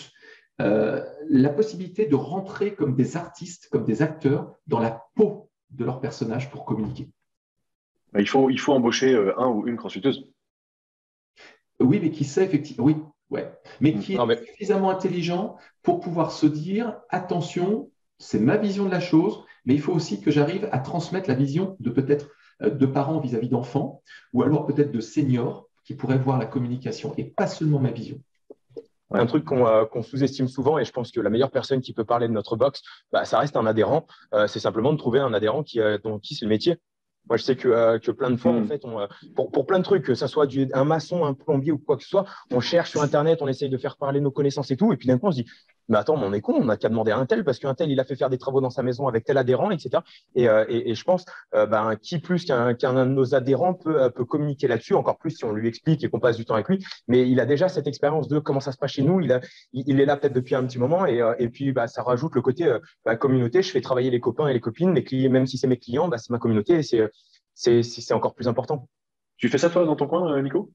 Speaker 2: la possibilité de rentrer comme des artistes, comme des acteurs dans la peau de leur personnage pour communiquer.
Speaker 1: Il faut embaucher un ou une consulteuse.
Speaker 2: Oui, mais qui sait effectivement, oui, ouais, mais qui est suffisamment intelligent pour pouvoir se dire attention, c'est ma vision de la chose, mais il faut aussi que j'arrive à transmettre la vision de peut-être de parents vis-à-vis d'enfants, ou alors peut-être de seniors qui pourraient voir la communication et pas seulement ma vision.
Speaker 3: Un truc qu'on sous-estime souvent, et je pense que la meilleure personne qui peut parler de notre box, ça reste un adhérent. C'est simplement de trouver un adhérent qui c'est le métier. Moi, je sais que plein de fois, en fait, pour plein de trucs, que ça soit un maçon, un plombier ou quoi que ce soit, on cherche sur Internet, on essaye de faire parler nos connaissances et tout, et puis d'un coup, on se dit, mais attends, mais on est con, on n'a qu'à demander à un tel, parce qu'un tel, il a fait faire des travaux dans sa maison avec tel adhérent, etc. Et je pense, qui plus qu'un de nos adhérents peut communiquer là-dessus, encore plus si on lui explique et qu'on passe du temps avec lui, mais il a déjà cette expérience de comment ça se passe chez nous, il est là peut-être depuis un petit moment, et puis ça rajoute le côté communauté, je fais travailler les copains et les copines, mes clients, même si c'est mes clients, c'est ma communauté, et c'est encore plus important.
Speaker 1: Tu fais ça, toi, dans ton coin, Nico?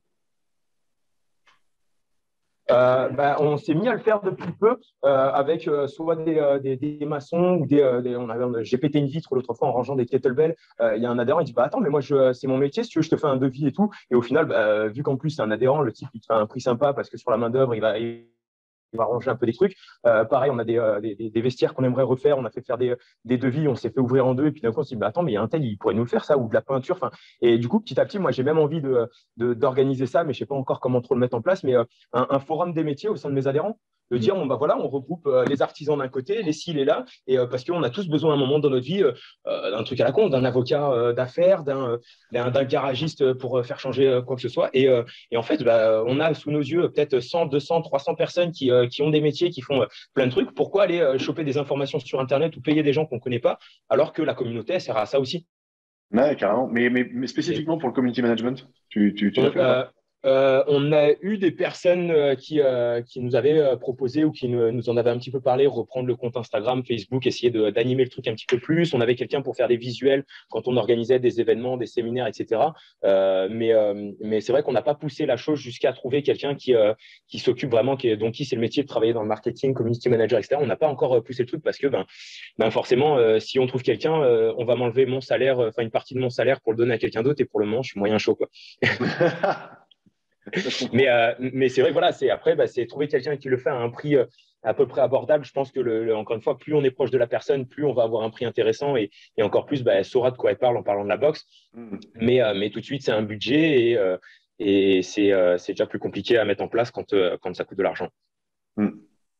Speaker 3: On s'est mis à le faire depuis peu avec soit des maçons ou j'ai pété une vitre l'autre fois en rangeant des kettlebells. Il y a un adhérent, il dit attends, mais moi c'est mon métier, si tu veux je te fais un devis et tout. Et au final, vu qu'en plus c'est un adhérent, le type il te fait un prix sympa parce que sur la main d'œuvre il va ranger un peu des trucs. Pareil, on a des vestiaires qu'on aimerait refaire. On a fait faire des devis. On s'est fait ouvrir en deux. Et puis d'un coup, on s'est dit, attends, mais il y a un tel, il pourrait nous le faire, ça, ou de la peinture. Et du coup, petit à petit, moi, j'ai même envie d'organiser ça, mais je ne sais pas encore comment trop le mettre en place. Mais un forum des métiers au sein de mes adhérents. de dire, bon, bah voilà, on regroupe les artisans d'un côté, les ci, les là, et parce qu'on a tous besoin à un moment dans notre vie d'un truc à la con, d'un avocat d'affaires, d'un garagiste pour faire changer quoi que ce soit. Et en fait, bah, on a sous nos yeux peut-être 100, 200, 300 personnes qui ont des métiers, qui font plein de trucs. Pourquoi aller choper des informations sur Internet ou payer des gens qu'on ne connaît pas, alors que la communauté, elle sert à ça aussi?
Speaker 1: Ouais, carrément. Mais spécifiquement pour le community management, tu l'as
Speaker 3: On,
Speaker 1: fait ou pas?
Speaker 3: on a eu des personnes qui nous avaient proposé ou qui nous en avaient un petit peu parlé, reprendre le compte Instagram, Facebook, essayer d'animer le truc un petit peu plus. On avait quelqu'un pour faire des visuels quand on organisait des événements, des séminaires, etc. Mais c'est vrai qu'on n'a pas poussé la chose jusqu'à trouver quelqu'un qui s'occupe vraiment, donc qui c'est le métier de travailler dans le marketing, community manager, etc. On n'a pas encore poussé le truc parce que forcément, si on trouve quelqu'un, on va m'enlever mon salaire, enfin une partie de mon salaire pour le donner à quelqu'un d'autre et pour le moment, je suis moyen chaud, quoi.
Speaker 1: Ça, je comprends.
Speaker 3: Mais c'est vrai, voilà, après, c'est trouver quelqu'un qui le fait à un prix à peu près abordable. Je pense que, encore une fois, plus on est proche de la personne, plus on va avoir un prix intéressant et encore plus, elle saura de quoi elle parle en parlant de la boxe.
Speaker 1: Mm.
Speaker 3: Mais tout de suite, c'est un budget et c'est déjà plus compliqué à mettre en place quand ça coûte de l'argent.
Speaker 1: Mm.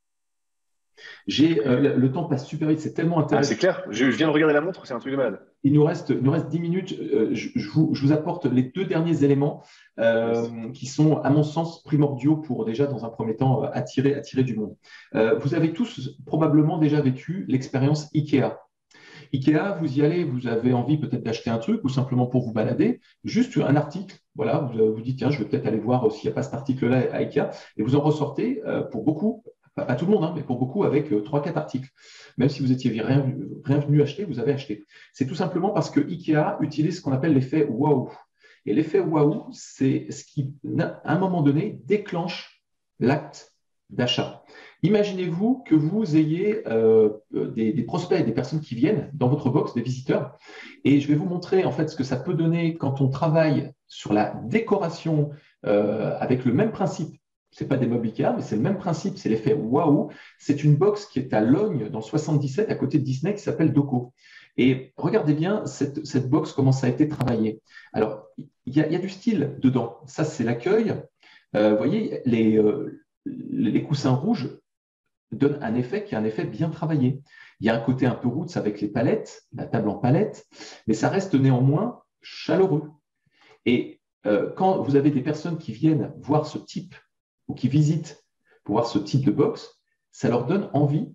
Speaker 2: Le temps passe super vite, c'est tellement
Speaker 1: Ah,
Speaker 2: intéressant.
Speaker 1: c'est clair. Je viens de regarder la montre, c'est un truc de malade.
Speaker 2: Il nous reste 10 minutes. Je vous apporte les 2 derniers éléments qui sont, à mon sens, primordiaux pour déjà, dans un premier temps, attirer du monde. Vous avez tous probablement déjà vécu l'expérience IKEA. IKEA, vous y allez, vous avez envie peut-être d'acheter un truc ou simplement pour vous balader, juste un article. Voilà, vous dites, tiens, je vais peut-être aller voir s'il n'y a pas cet article-là à IKEA. Et vous en ressortez pour beaucoup, pas tout le monde, mais pour beaucoup, avec 3-4 articles. Même si vous étiez rien venu acheter, vous avez acheté. C'est tout simplement parce que IKEA utilise ce qu'on appelle l'effet waouh. Et l'effet waouh, c'est ce qui, à un moment donné, déclenche l'acte d'achat. Imaginez-vous que vous ayez des prospects, des personnes qui viennent dans votre box, des visiteurs, et je vais vous montrer en fait ce que ça peut donner quand on travaille sur la décoration avec le même principe. Ce n'est pas des meubles Ikea, mais c'est le même principe, c'est l'effet waouh. C'est une box qui est à Logne, dans 77, à côté de Disney, qui s'appelle Doco. Et regardez bien cette box, comment ça a été travaillé. Alors, il y a du style dedans. Ça, c'est l'accueil. Vous voyez, les coussins rouges donnent un effet qui est un effet bien travaillé. Il y a un côté un peu roots avec les palettes, la table en palette, mais ça reste néanmoins chaleureux. Et quand vous avez des personnes qui viennent voir ce type ou qui visitent pour voir ce type de box, ça leur donne envie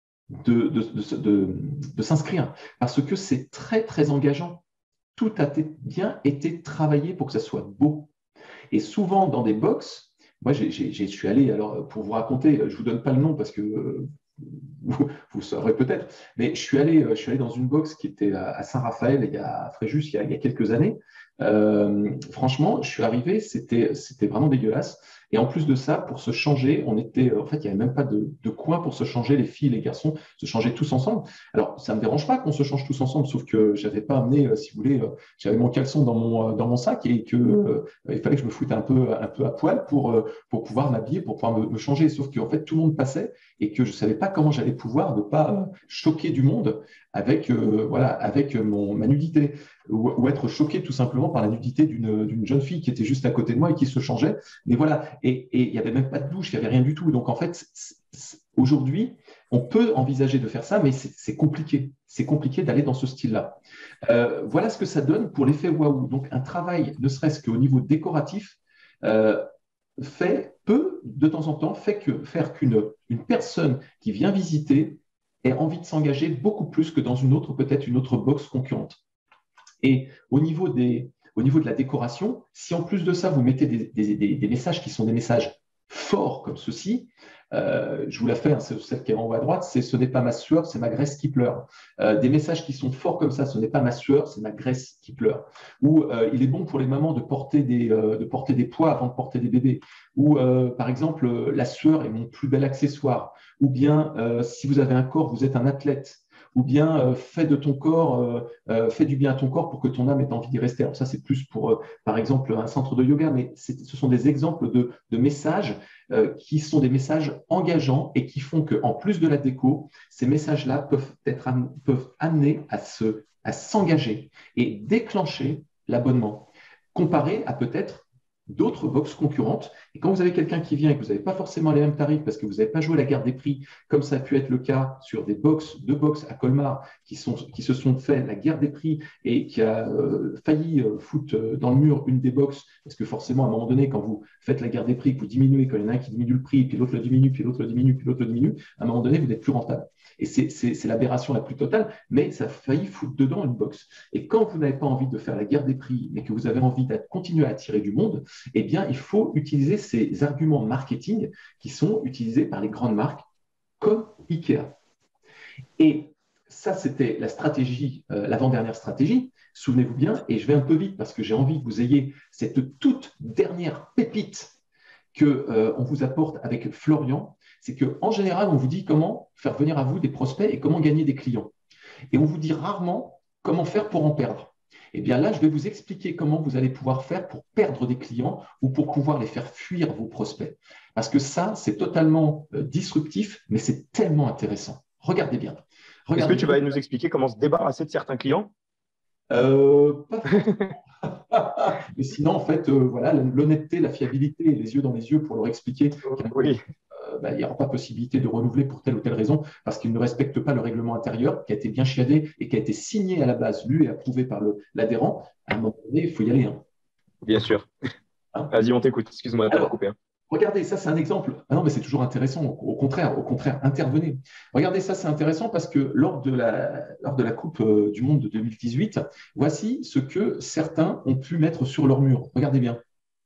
Speaker 2: de s'inscrire parce que c'est très, très engageant. Tout a bien été travaillé pour que ça soit beau. Et souvent, dans des box, moi, je suis allé, alors pour vous raconter, je ne vous donne pas le nom parce que vous saurez peut-être, mais je suis allé dans une box qui était à Saint-Raphaël, à Fréjus, il y a quelques années. Franchement, je suis arrivé, c'était vraiment dégueulasse. Et en plus de ça, pour se changer, en fait, il n'y avait même pas de coin pour se changer. Les filles et les garçons se changeaient tous ensemble. Alors, ça ne me dérange pas qu'on se change tous ensemble, sauf que je n'avais pas amené, si vous voulez, j'avais mon caleçon dans mon sac et il fallait que je me foute un peu à poil pour pouvoir m'habiller, pour pouvoir me changer. Sauf qu'en fait, tout le monde passait et que je ne savais pas comment j'allais pouvoir ne pas choquer du monde avec ma nudité ou être choqué tout simplement par la nudité d'une jeune fille qui était juste à côté de moi et qui se changeait. Mais voilà, et il n'y avait même pas de douche, il n'y avait rien du tout. Donc en fait, aujourd'hui, on peut envisager de faire ça, mais c'est compliqué. C'est compliqué d'aller dans ce style-là. Voilà ce que ça donne pour l'effet waouh. Donc un travail, ne serait-ce qu'au niveau décoratif, peut de temps en temps faire qu'une personne qui vient visiter ait envie de s'engager beaucoup plus que dans peut-être une autre box concurrente. Et au niveau de la décoration, si en plus de ça, vous mettez des messages qui sont des messages forts comme ceci, je vous la fais, hein, celle qui est en haut à droite, ce n'est pas ma sueur, c'est ma graisse qui pleure. Des messages qui sont forts comme ça, ce n'est pas ma sueur, c'est ma graisse qui pleure. Ou il est bon pour les mamans de porter des poids avant de porter des bébés. Ou par exemple, la sueur est mon plus bel accessoire. Ou bien si vous avez un corps, vous êtes un athlète. Ou bien fais du bien à ton corps pour que ton âme ait envie d'y rester. Alors ça, c'est plus pour, par exemple, un centre de yoga, mais ce sont des exemples de messages qui sont des messages engageants et qui font qu'en plus de la déco, ces messages-là peuvent amener à s'engager et déclencher l'abonnement, comparé à peut-être d'autres box concurrentes. Et quand vous avez quelqu'un qui vient et que vous n'avez pas forcément les mêmes tarifs parce que vous n'avez pas joué la guerre des prix, comme ça a pu être le cas sur deux box à Colmar qui se sont fait la guerre des prix et qui a failli foutre dans le mur une des box, parce que forcément, à un moment donné, quand vous faites la guerre des prix, que vous diminuez, quand il y en a un qui diminue le prix, puis l'autre le diminue, puis l'autre le diminue, puis l'autre le diminue, à un moment donné, vous n'êtes plus rentable. Et c'est l'aberration la plus totale, mais ça a failli foutre dedans une box. Et quand vous n'avez pas envie de faire la guerre des prix, mais que vous avez envie de continuer à attirer du monde, eh bien, il faut utiliser ces arguments marketing qui sont utilisés par les grandes marques comme Ikea. Et ça, c'était la stratégie, l'avant-dernière stratégie. Souvenez-vous bien, et je vais un peu vite parce que j'ai envie que vous ayez cette toute dernière pépite qu'on vous apporte avec Florian. C'est qu'en général, on vous dit comment faire venir à vous des prospects et comment gagner des clients. Et on vous dit rarement comment faire pour en perdre. Eh bien là, je vais vous expliquer comment vous allez pouvoir faire pour perdre des clients ou pour pouvoir les faire fuir vos prospects. Parce que ça, c'est totalement disruptif, mais c'est tellement intéressant. Regardez bien.
Speaker 3: Est-ce que tu vas nous expliquer comment se débarrasser de certains clients?
Speaker 2: Pas mais sinon, en fait, voilà, l'honnêteté, la fiabilité et les yeux dans les yeux pour leur expliquer
Speaker 3: Oui.
Speaker 2: il n'y aura pas possibilité de renouveler pour telle ou telle raison parce qu'ils ne respectent pas le règlement intérieur qui a été bien chiadé et qui a été signé à la base, lu et approuvé par l'adhérent. À un moment donné, il faut y aller. Hein.
Speaker 3: Bien sûr. Hein? Vas-y, on t'écoute. Excuse-moi de t'avoir coupé.
Speaker 2: Regardez, ça c'est un exemple. Ah non, mais c'est toujours intéressant. Au contraire, intervenez. Regardez, ça c'est intéressant parce que lors de la Coupe du Monde de 2018, voici ce que certains ont pu mettre sur leur mur. Regardez bien.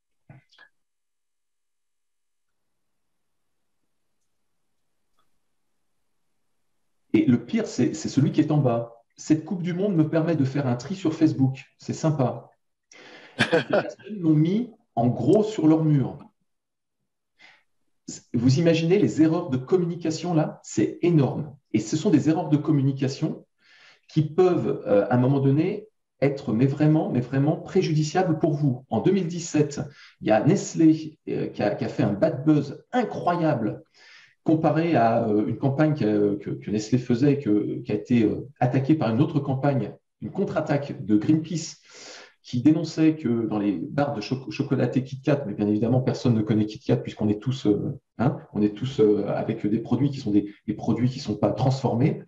Speaker 2: Et le pire, c'est celui qui est en bas. Cette Coupe du Monde me permet de faire un tri sur Facebook. C'est sympa. Les personnes l'ont mis en gros sur leur mur. Vous imaginez les erreurs de communication là? C'est énorme. Et ce sont des erreurs de communication qui peuvent, à un moment donné, être mais vraiment préjudiciables pour vous. En 2017, il y a Nestlé qui a fait un bad buzz incroyable comparé à une campagne que Nestlé faisait, qui a été attaquée par une autre campagne, une contre-attaque de Greenpeace, qui dénonçait que dans les barres de chocolaté KitKat, mais bien évidemment, personne ne connaît KitKat puisqu'on est tous, avec des produits qui sont des produits qui ne sont pas transformés.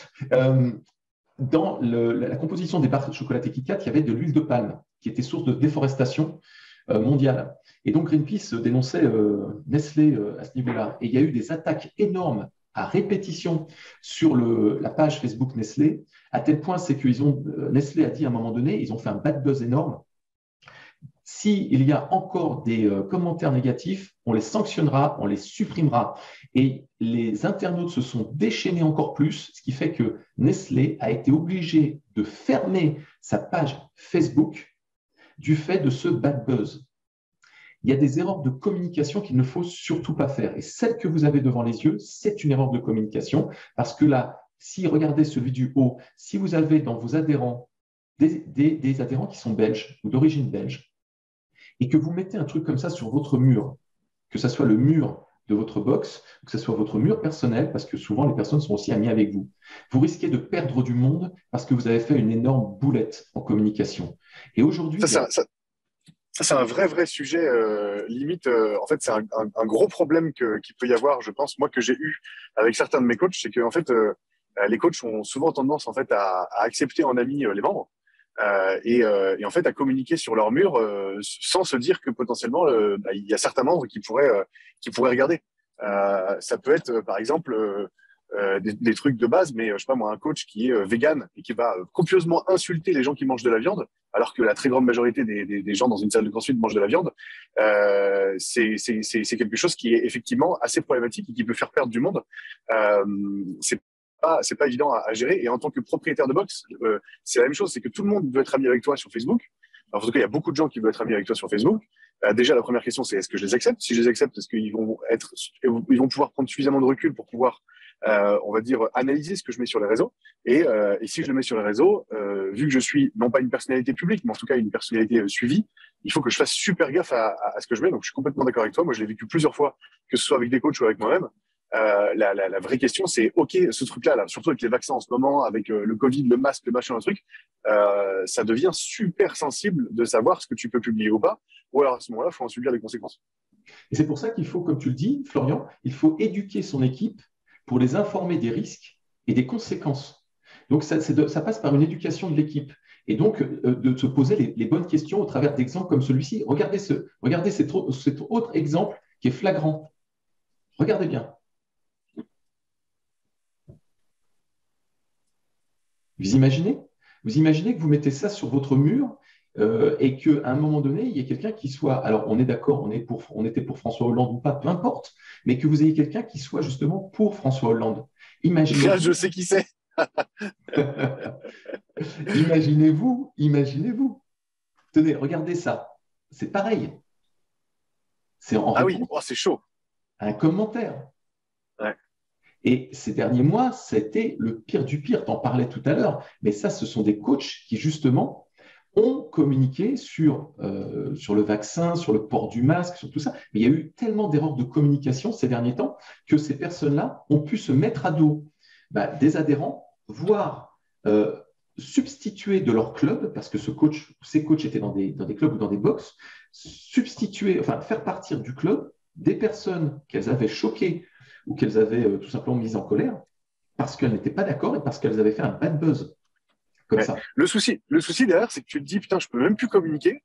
Speaker 2: Dans la composition des barres de chocolaté KitKat, il y avait de l'huile de palme qui était source de déforestation mondiale. Et donc Greenpeace dénonçait Nestlé à ce niveau-là. Et il y a eu des attaques énormes à répétition sur la page Facebook Nestlé, à tel point c'est que Nestlé a dit à un moment donné, ils ont fait un bad buzz énorme. S'il y a encore des commentaires négatifs, on les sanctionnera, on les supprimera. Et les internautes se sont déchaînés encore plus, ce qui fait que Nestlé a été obligé de fermer sa page Facebook du fait de ce bad buzz. Il y a des erreurs de communication qu'il ne faut surtout pas faire. Et celle que vous avez devant les yeux, c'est une erreur de communication parce que là, si regardez celui du haut, si vous avez dans vos adhérents des adhérents qui sont belges ou d'origine belge et que vous mettez un truc comme ça sur votre mur, que ce soit le mur de votre box, que ce soit votre mur personnel, parce que souvent les personnes sont aussi amies avec vous, vous risquez de perdre du monde parce que vous avez fait une énorme boulette en communication. Et aujourd'hui…
Speaker 1: Ça, c'est un vrai sujet. Limite, en fait, c'est un gros problème qu'il peut y avoir, je pense, moi, que j'ai eu avec certains de mes coachs, c'est que, en fait, les coachs ont souvent tendance, en fait, à accepter en ami les membres et en fait, à communiquer sur leur mur sans se dire que potentiellement, il y a certains membres qui pourraient regarder. Ça peut être, par exemple, des trucs de base, mais je sais pas moi, un coach qui est vegan et qui va copieusement insulter les gens qui mangent de la viande, alors que la très grande majorité des gens dans une salle de CrossFit mangent de la viande, c'est quelque chose qui est effectivement assez problématique et qui peut faire perdre du monde. C'est pas évident à gérer. Et en tant que propriétaire de box, c'est la même chose, c'est que tout le monde veut être ami avec toi sur Facebook. Alors, en tout cas, il y a beaucoup de gens qui veulent être amis avec toi sur Facebook. Déjà, la première question, c'est est-ce que je les accepte? Si je les accepte, est-ce qu'ils vont pouvoir prendre suffisamment de recul pour pouvoir on va dire, analyser ce que je mets sur les réseaux. Et si je le mets sur les réseaux, vu que je suis non pas une personnalité publique, mais en tout cas une personnalité suivie, il faut que je fasse super gaffe à ce que je mets. Donc, je suis complètement d'accord avec toi. Moi, je l'ai vécu plusieurs fois, que ce soit avec des coachs ou avec moi-même. La vraie question, c'est OK, ce truc-là, là, surtout avec les vaccins en ce moment, avec le Covid, le masque, le machin, le truc, ça devient super sensible de savoir ce que tu peux publier ou pas. Ou alors à ce moment-là, il faut en subir les conséquences.
Speaker 2: Et c'est pour ça qu'il faut, comme tu le dis, Florian, il faut éduquer son équipe pour les informer des risques et des conséquences. Donc, ça passe par une éducation de l'équipe. Et donc, de se poser les bonnes questions au travers d'exemples comme celui-ci. Regardez cet autre exemple qui est flagrant. Regardez bien. Vous imaginez que vous mettez ça sur votre mur et qu'à un moment donné, il y ait quelqu'un qui soit, alors on est d'accord, on était pour François Hollande ou pas, peu importe, mais que vous ayez quelqu'un qui soit justement pour François Hollande.
Speaker 1: Là, je sais qui c'est.
Speaker 2: Imaginez-vous. Tenez, regardez ça. C'est pareil. C'est en
Speaker 1: Ah oui,
Speaker 2: réponse
Speaker 1: c'est chaud.
Speaker 2: à un commentaire.
Speaker 1: Ouais.
Speaker 2: Et ces derniers mois, c'était le pire du pire. Tu en parlais tout à l'heure. Mais ça, ce sont des coachs qui, justement, ont communiqué sur le vaccin, sur le port du masque, sur tout ça. Mais il y a eu tellement d'erreurs de communication ces derniers temps que ces personnes-là ont pu se mettre à dos des adhérents, voire substituer de leur club, parce que ces coachs étaient dans des clubs ou dans des box, faire partir du club des personnes qu'elles avaient choquées ou qu'elles avaient tout simplement mises en colère parce qu'elles n'étaient pas d'accord et parce qu'elles avaient fait un bad buzz. Comme ça.
Speaker 1: Le souci derrière, c'est que tu te dis, putain, je peux même plus communiquer.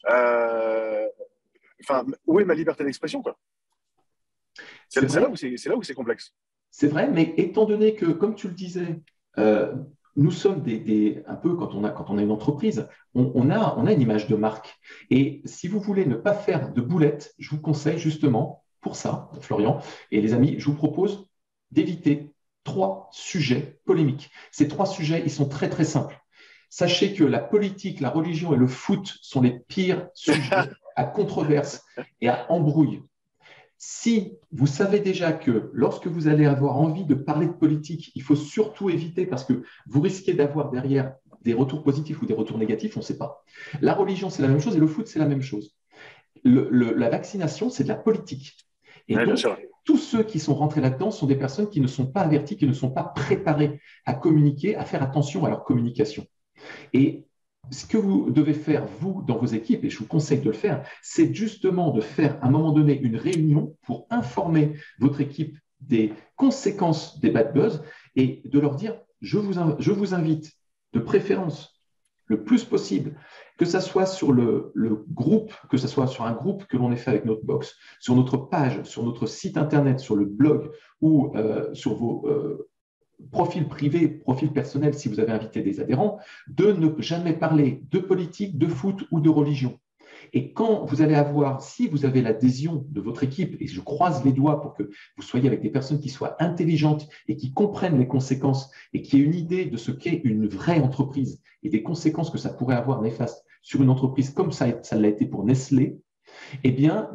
Speaker 1: Où est ma liberté d'expression, quoi? C'est là où c'est complexe.
Speaker 2: C'est vrai, mais étant donné que, comme tu le disais, nous sommes un peu, quand on a une entreprise, on a une image de marque. Et si vous voulez ne pas faire de boulettes, je vous conseille justement, pour ça, Florian et les amis, je vous propose d'éviter 3 sujets polémiques. Ces 3 sujets, ils sont très, très simples. Sachez que la politique, la religion et le foot sont les pires sujets à controverse et à embrouille. Si vous savez déjà que lorsque vous allez avoir envie de parler de politique, il faut surtout éviter parce que vous risquez d'avoir derrière des retours positifs ou des retours négatifs, on ne sait pas. La religion, c'est la même chose et le foot, c'est la même chose. La vaccination, c'est de la politique. Et donc, tous ceux qui sont rentrés là-dedans sont des personnes qui ne sont pas averties, qui ne sont pas préparées à communiquer, à faire attention à leur communication. Et ce que vous devez faire, vous, dans vos équipes, et je vous conseille de le faire, c'est justement de faire à un moment donné une réunion pour informer votre équipe des conséquences des bad buzz et de leur dire, je vous invite de préférence le plus possible, que ce soit sur le groupe, que ce soit sur un groupe que l'on ait fait avec notre box, sur notre page, sur notre site internet, sur le blog ou sur vos profil privé, profil personnel, si vous avez invité des adhérents, de ne jamais parler de politique, de foot ou de religion. Et quand vous allez si vous avez l'adhésion de votre équipe, et je croise les doigts pour que vous soyez avec des personnes qui soient intelligentes et qui comprennent les conséquences et qui aient une idée de ce qu'est une vraie entreprise et des conséquences que ça pourrait avoir néfastes sur une entreprise comme ça l'a été pour Nestlé, eh bien,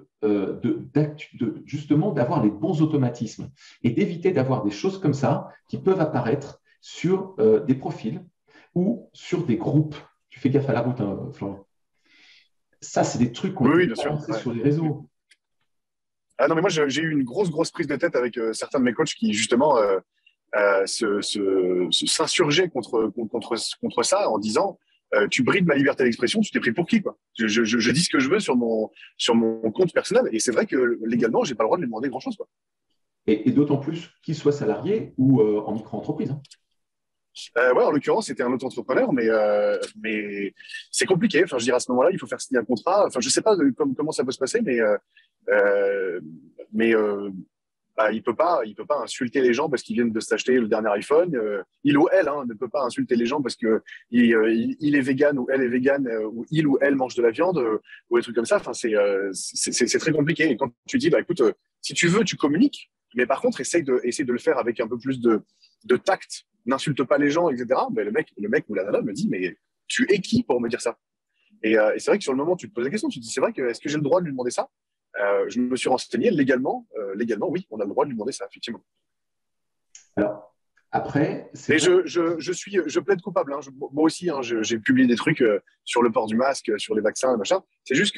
Speaker 2: justement d'avoir les bons automatismes et d'éviter d'avoir des choses comme ça qui peuvent apparaître sur des profils ou sur des groupes. Tu fais gaffe à la route, hein, Florian. Ça, c'est des trucs qu'on peut balancer sur les réseaux.
Speaker 1: Ah non, mais moi, j'ai eu une grosse prise de tête avec certains de mes coachs qui, justement, s'insurgeaient contre ça en disant tu brides ma liberté d'expression, tu t'es pris pour qui, quoi? Je dis ce que je veux sur mon compte personnel. Et c'est vrai que légalement, je n'ai pas le droit de lui demander grand-chose, quoi.
Speaker 2: Et d'autant plus qu'il soit salarié ou en micro-entreprise. Hein.
Speaker 1: Ouais, en l'occurrence, c'était un auto-entrepreneur, mais c'est compliqué. Enfin, je dirais à ce moment-là, il faut faire signer un contrat. Enfin, je sais pas comment ça peut se passer, il peut pas insulter les gens parce qu'ils viennent de s'acheter le dernier iPhone. Il ou elle ne peut pas insulter les gens parce que il est vegan ou elle est végane ou il ou elle mange de la viande ou des trucs comme ça. Enfin, c'est très compliqué. Et quand tu dis, écoute, si tu veux, tu communiques, mais par contre, essaye de le faire avec un peu plus de tact. N'insulte pas les gens, etc. Mais le mec ou la nana me dit, mais tu es qui pour me dire ça? Et c'est vrai que sur le moment, tu te poses la question, tu te dis, c'est vrai que est-ce que j'ai le droit de lui demander ça? Je me suis renseigné légalement, oui, on a le droit de lui demander ça, effectivement.
Speaker 2: Alors, après,
Speaker 1: je plaide coupable. Moi aussi, j'ai publié des trucs sur le port du masque, sur les vaccins et machin. C'est juste que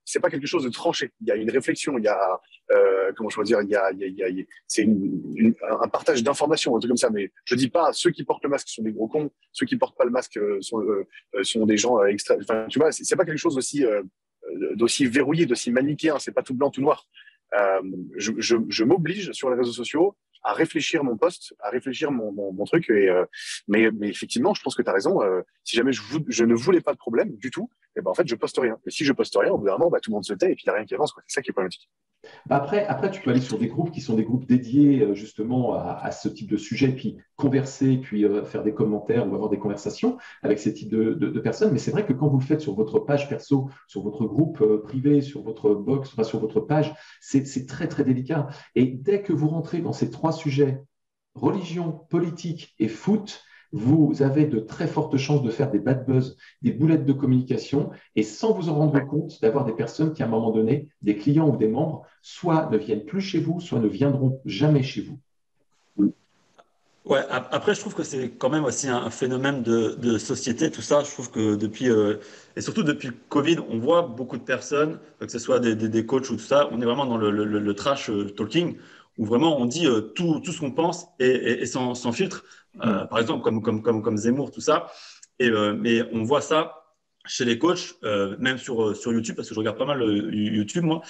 Speaker 1: c'est pas quelque chose de tranché. Il y a une réflexion, il y a comment je peux dire, c'est un partage d'informations, un truc comme ça. Mais je dis pas ceux qui portent le masque sont des gros cons, ceux qui portent pas le masque sont des gens extra. Enfin, tu vois, c'est pas quelque chose d'aussi verrouillé, d'aussi manichéen. C'est pas tout blanc, tout noir. Je m'oblige sur les réseaux sociaux à réfléchir mon post, à réfléchir mon truc. Mais effectivement, je pense que tu as raison. Si jamais je ne voulais pas de problème du tout, et ben en fait, je poste rien. Et si je poste rien, au bout d'un moment, tout le monde se tait et puis il n'y a rien qui avance. C'est ça qui est problématique.
Speaker 2: Après, tu peux aller sur des groupes qui sont des groupes dédiés justement à ce type de sujet, puis converser, puis faire des commentaires ou avoir des conversations avec ces types de personnes. Mais c'est vrai que quand vous le faites sur votre page perso, sur votre groupe privé, sur votre box, enfin, sur votre page, c'est très, très délicat. Et dès que vous rentrez dans ces trois sujets, religion, politique et foot, vous avez de très fortes chances de faire des bad buzz, des boulettes de communication, et sans vous en rendre compte, d'avoir des personnes qui, à un moment donné, des clients ou des membres, soit ne viennent plus chez vous, soit ne viendront jamais chez vous.
Speaker 4: Ouais, après, je trouve que c'est quand même aussi un phénomène de société, tout ça. Je trouve que depuis, et surtout depuis le Covid, on voit beaucoup de personnes, que ce soit des coachs ou tout ça, on est vraiment dans le trash talking, où vraiment on dit tout ce qu'on pense et sans filtre. Par exemple, comme Zemmour, tout ça. Mais on voit ça chez les coachs, même sur YouTube, parce que je regarde pas mal YouTube, moi,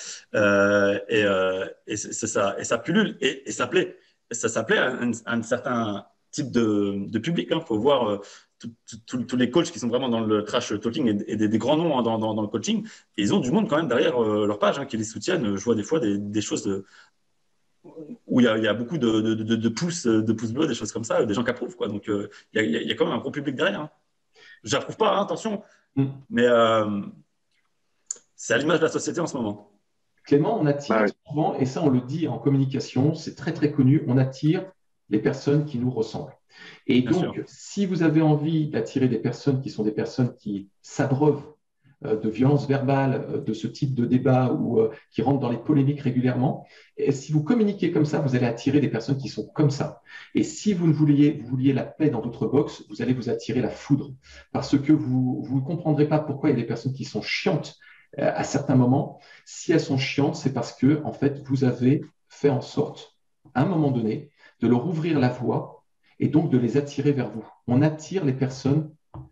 Speaker 4: et ça pullule et ça plaît. Ça plaît à un certain type de public. Il faut voir tous les coachs qui sont vraiment dans le trash talking et des grands noms dans le coaching. Et ils ont du monde quand même derrière leur page qui les soutiennent. Je vois des fois des choses où il y a beaucoup de pouces bleus, des choses comme ça, des gens qui approuvent. Donc, il y a quand même un gros public derrière. Je n'approuve pas, attention, mais c'est à l'image de la société en ce moment.
Speaker 2: Clément, on attire souvent, et ça on le dit en communication, c'est très très connu, on attire les personnes qui nous ressemblent. Et donc, si vous avez envie d'attirer des personnes qui sont des personnes qui s'abreuvent de violences verbales, de ce type de débat ou qui rentrent dans les polémiques régulièrement, et si vous communiquez comme ça, vous allez attirer des personnes qui sont comme ça. Et si vous vouliez la paix dans votre box, vous allez vous attirer la foudre. Parce que vous ne comprendrez pas pourquoi il y a des personnes qui sont chiantes à certains moments. Si elles sont chiantes, c'est parce que, en fait, vous avez fait en sorte, à un moment donné, de leur ouvrir la voie et donc de les attirer vers vous. On attire les personnes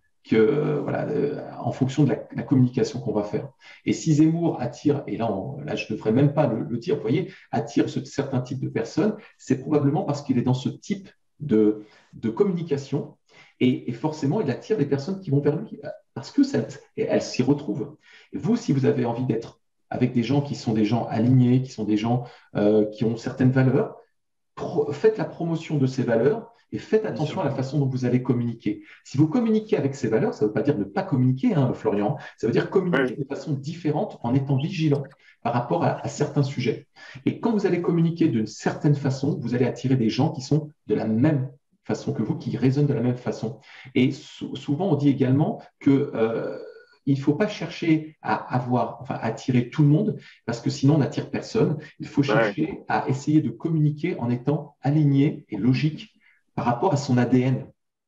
Speaker 2: en fonction de la communication qu'on va faire. Et si Zemmour attire, et là je ne devrais même pas le dire, vous voyez, attire certain type de personnes, c'est probablement parce qu'il est dans ce type de communication et forcément, il attire les personnes qui vont vers lui parce qu'elles s'y retrouvent. Et vous, si vous avez envie d'être avec des gens qui sont des gens alignés, qui sont des gens qui ont certaines valeurs, faites la promotion de ces valeurs et faites attention à la façon dont vous allez communiquer. Si vous communiquez avec ces valeurs, ça ne veut pas dire ne pas communiquer, Florian, ça veut dire communiquer de façon différente en étant vigilant par rapport à certains sujets. Et quand vous allez communiquer d'une certaine façon, vous allez attirer des gens qui sont de la même façon que vous, qui raisonnent de la même façon. Et souvent, on dit également que il ne faut pas chercher à attirer tout le monde parce que sinon on n'attire personne. Il faut chercher à essayer de communiquer en étant aligné et logique par rapport à son ADN.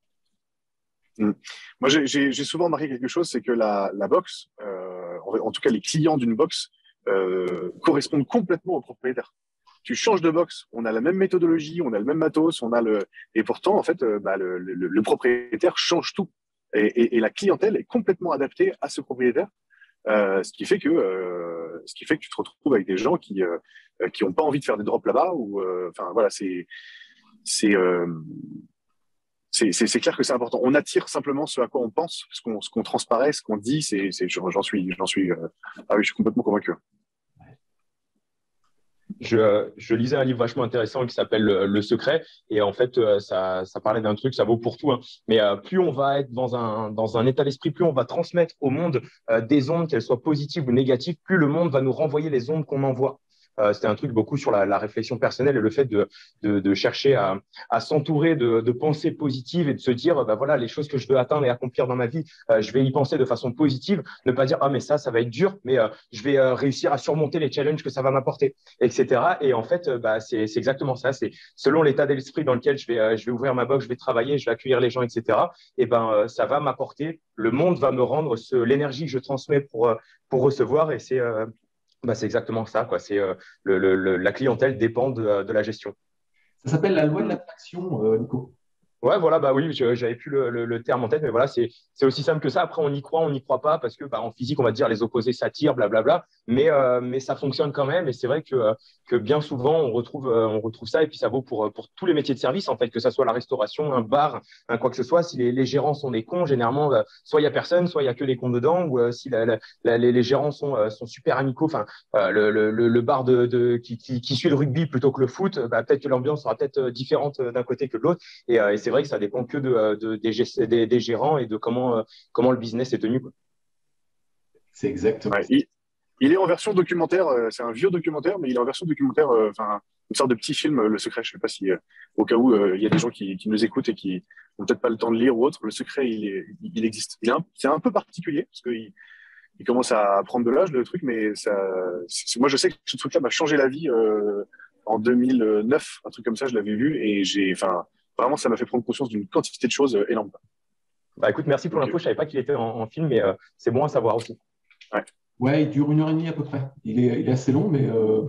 Speaker 1: Moi, j'ai souvent remarqué quelque chose, c'est que la box, en tout cas les clients d'une box, correspondent complètement au propriétaire. Tu changes de box, on a la même méthodologie, on a le même matos, et pourtant en fait, le propriétaire change tout. Et la clientèle est complètement adaptée à ce propriétaire, ce qui fait que tu te retrouves avec des gens qui ont pas envie de faire des drops là-bas ou c'est clair que c'est important. On attire simplement ce à quoi on pense, ce qu'on transparaît, ce qu'on dit. J'en suis je suis complètement convaincu.
Speaker 3: Je lisais un livre vachement intéressant qui s'appelle Le Secret. Et en fait, ça parlait d'un truc, ça vaut pour tout. Mais plus on va être dans un état d'esprit, plus on va transmettre au monde des ondes, qu'elles soient positives ou négatives, plus le monde va nous renvoyer les ondes qu'on envoie. C'était un truc beaucoup sur la réflexion personnelle et le fait de chercher à s'entourer de pensées positives et de se dire, bah voilà, les choses que je veux atteindre et accomplir dans ma vie, je vais y penser de façon positive, ne pas dire, ah mais ça va être dur, mais je vais réussir à surmonter les challenges que ça va m'apporter, etc. Et en fait, bah, c'est exactement ça. C'est selon l'état d'esprit dans lequel je vais ouvrir ma box, je vais travailler, je vais accueillir les gens, etc. Et ben, ça va m'apporter, le monde va me rendre l'énergie que je transmets pour recevoir. Et c'est exactement ça, quoi. La clientèle dépend de la gestion.
Speaker 2: Ça s'appelle la loi de l'attraction, Nico.
Speaker 3: Ouais, voilà, bah oui, j'avais plus le terme en tête, mais voilà, c'est aussi simple que ça. Après, on n'y croit pas parce que bah, en physique, on va dire les opposés s'attirent, blablabla, mais ça fonctionne quand même. Et c'est vrai que bien souvent, on retrouve ça. Et puis ça vaut pour tous les métiers de service, en fait, que ça soit la restauration, un bar, un quoi que ce soit. Si les gérants sont des cons, généralement, soit il y a personne, soit il y a que les cons dedans, ou si les gérants sont super amicaux, enfin, le bar qui suit le rugby plutôt que le foot, bah, peut-être que l'ambiance sera peut-être différente d'un côté que de l'autre. Et c'est vrai que ça dépend que des gérants et de comment le business est tenu, quoi.
Speaker 2: C'est exactement
Speaker 1: Ouais,
Speaker 2: ça.
Speaker 1: il est en version documentaire, c'est un vieux documentaire, mais il est en version documentaire, enfin, une sorte de petit film, Le Secret. Je sais pas si, au cas où il y a des gens qui nous écoutent et qui n'ont peut-être pas le temps de lire ou autre, Le Secret, il existe. C'est un peu particulier parce qu'il commence à prendre de l'âge, le truc, mais moi, je sais que ce truc-là m'a changé la vie en 2009, un truc comme ça, je l'avais vu et enfin, vraiment, ça m'a fait prendre conscience d'une quantité de choses énormes.
Speaker 3: Bah écoute, merci pour
Speaker 1: Donc,
Speaker 3: l'info. Je savais pas qu'il était en film, mais c'est bon à savoir aussi.
Speaker 1: ouais.
Speaker 2: Ouais, il dure 1 heure et demie à peu près. Il est assez long, mais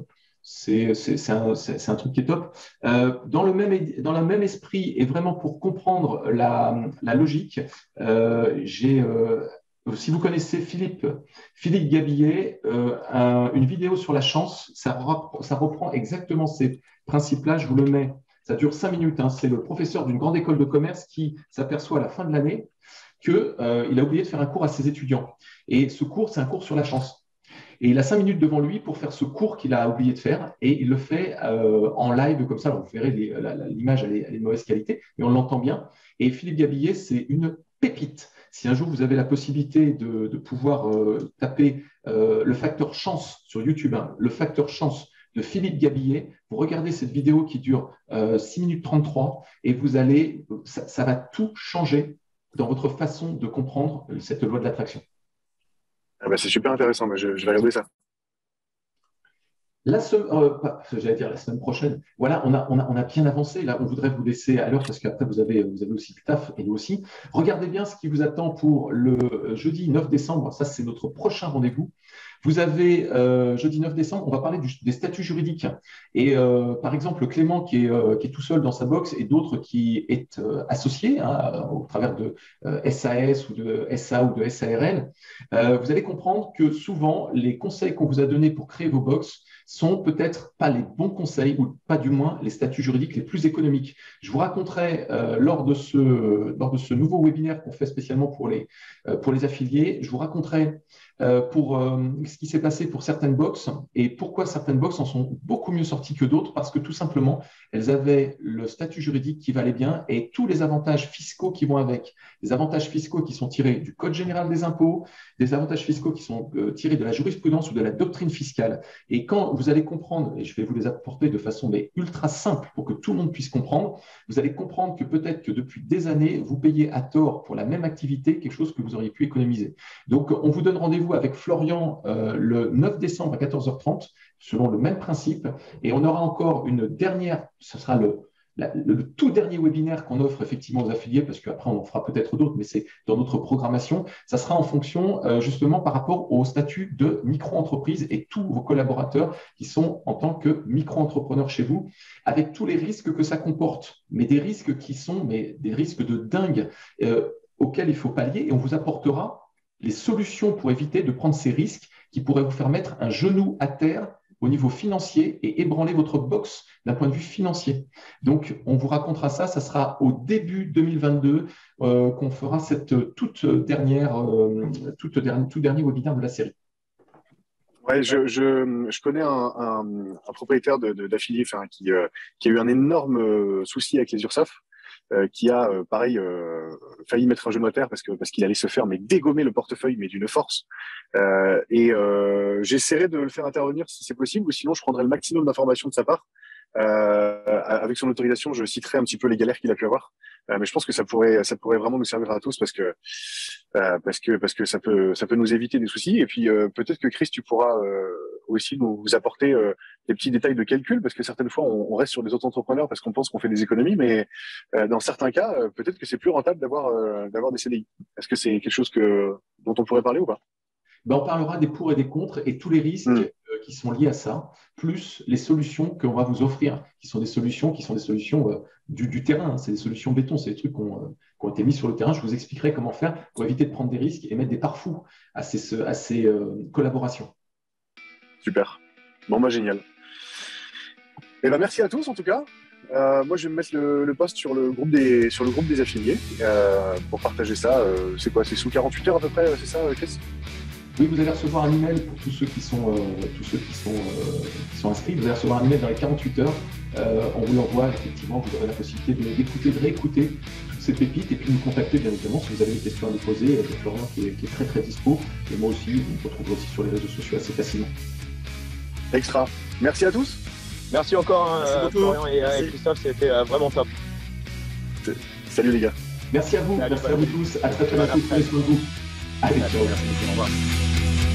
Speaker 2: c'est un truc qui est top. Dans le même esprit, et vraiment pour comprendre la logique, si vous connaissez Philippe Gabillet, une vidéo sur la chance, ça reprend exactement ces principes-là. Je vous le mets. Ça dure 5 minutes. Hein. C'est le professeur d'une grande école de commerce qui s'aperçoit à la fin de l'année qu'il a oublié de faire un cours à ses étudiants. Et ce cours, c'est un cours sur la chance. Et il a 5 minutes devant lui pour faire ce cours qu'il a oublié de faire. Et il le fait en live comme ça. Alors, vous verrez, l'image, elle est de mauvaise qualité, mais on l'entend bien. Et Philippe Gabillet, c'est une pépite. Si un jour vous avez la possibilité de pouvoir taper le facteur chance sur YouTube, hein, le facteur chance de Philippe Gabillet, vous regardez cette vidéo qui dure 6 minutes 33 et ça va tout changer dans votre façon de comprendre cette loi de l'attraction.
Speaker 1: Ah bah, c'est super intéressant, mais je vais regarder ça.
Speaker 2: J'allais dire la semaine prochaine. Voilà, on a bien avancé. Là, on voudrait vous laisser à l'heure parce qu'après, vous avez aussi du taf et nous aussi. Regardez bien ce qui vous attend pour le jeudi 9 décembre. Ça, c'est notre prochain rendez-vous. Vous avez jeudi 9 décembre, on va parler des statuts juridiques. Et par exemple, Clément qui est tout seul dans sa box et d'autres qui est associé hein, au travers de SAS ou de SA ou de SARL, vous allez comprendre que souvent, les conseils qu'on vous a donnés pour créer vos box sont peut-être pas les bons conseils ou pas du moins les statuts juridiques les plus économiques. Je vous raconterai lors de ce nouveau webinaire qu'on fait spécialement pour les affiliés, je vous raconterai pour ce qui s'est passé pour certaines box et pourquoi certaines box en sont beaucoup mieux sorties que d'autres parce que tout simplement, elles avaient le statut juridique qui valait bien et tous les avantages fiscaux qui vont avec. Des avantages fiscaux qui sont tirés du Code général des impôts, des avantages fiscaux qui sont tirés de la jurisprudence ou de la doctrine fiscale. Et quand vous allez comprendre, et je vais vous les apporter de façon ultra simple pour que tout le monde puisse comprendre, vous allez comprendre que peut-être que depuis des années, vous payez à tort pour la même activité quelque chose que vous auriez pu économiser. Donc, on vous donne rendez-vous avec Florian le 9 décembre à 14h30, selon le même principe. Et on aura encore une dernière, ce sera le tout dernier webinaire qu'on offre effectivement aux affiliés, parce qu'après on en fera peut-être d'autres, mais c'est dans notre programmation. Ça sera en fonction justement par rapport au statut de micro-entreprise et tous vos collaborateurs qui sont en tant que micro-entrepreneurs chez vous, avec tous les risques que ça comporte, mais des risques qui sont des risques de dingue auxquels il faut pallier et on vous apportera les solutions pour éviter de prendre ces risques qui pourraient vous faire mettre un genou à terre au niveau financier et ébranler votre box d'un point de vue financier. Donc, on vous racontera ça. Ça sera au début 2022 qu'on fera cette tout dernier webinaire de la série.
Speaker 1: Ouais, je connais un propriétaire d'affilié qui a eu un énorme souci avec les URSSAF. qui a, pareil, failli mettre un genou à terre parce qu'il allait se faire mais dégommer le portefeuille, mais d'une force. J'essaierai de le faire intervenir si c'est possible, ou sinon je prendrai le maximum d'informations de sa part. Avec son autorisation, je citerai un petit peu les galères qu'il a pu avoir. Mais je pense que ça pourrait vraiment nous servir à tous parce que ça peut nous éviter des soucis. Et puis peut-être que Chris, tu pourras aussi nous apporter des petits détails de calcul, parce que certaines fois on reste sur des autres entrepreneurs parce qu'on pense qu'on fait des économies, mais dans certains cas, peut-être que c'est plus rentable d'avoir des CDI. Est-ce que c'est quelque chose dont on pourrait parler ou pas?
Speaker 2: Ben, on parlera des pour et des contre et tous les risques qui sont liés à ça, plus les solutions qu'on va vous offrir, qui sont des solutions du terrain, hein. C'est des solutions béton, c'est des trucs qui ont été mis sur le terrain. Je vous expliquerai comment faire pour éviter de prendre des risques et mettre des pare-fous à ces collaborations.
Speaker 1: Super. Bon, bah génial. Et ben merci à tous en tout cas. Moi, je vais me mettre le post sur le groupe des affiliés pour partager ça. C'est quoi? C'est sous 48 heures à peu près, c'est ça, Chris?
Speaker 2: Oui, vous allez recevoir un email pour tous ceux qui sont inscrits. Vous allez recevoir un email dans les 48 heures. On vous l'envoie, effectivement. Vous aurez la possibilité d'écouter, de réécouter toutes ces pépites et puis nous contacter, bien évidemment, si vous avez des questions à nous poser. Il y a Florian qui est très, très dispo. Et moi aussi, vous me retrouverez aussi sur les réseaux sociaux assez facilement.
Speaker 1: Extra. Merci à tous.
Speaker 3: Merci encore, Florian et Christophe. C'était vraiment top.
Speaker 1: Salut les gars.
Speaker 2: Merci à vous. Merci à vous tous. À très bientôt. Prenez soin de vous. Allez, ciao.
Speaker 3: Merci, au revoir.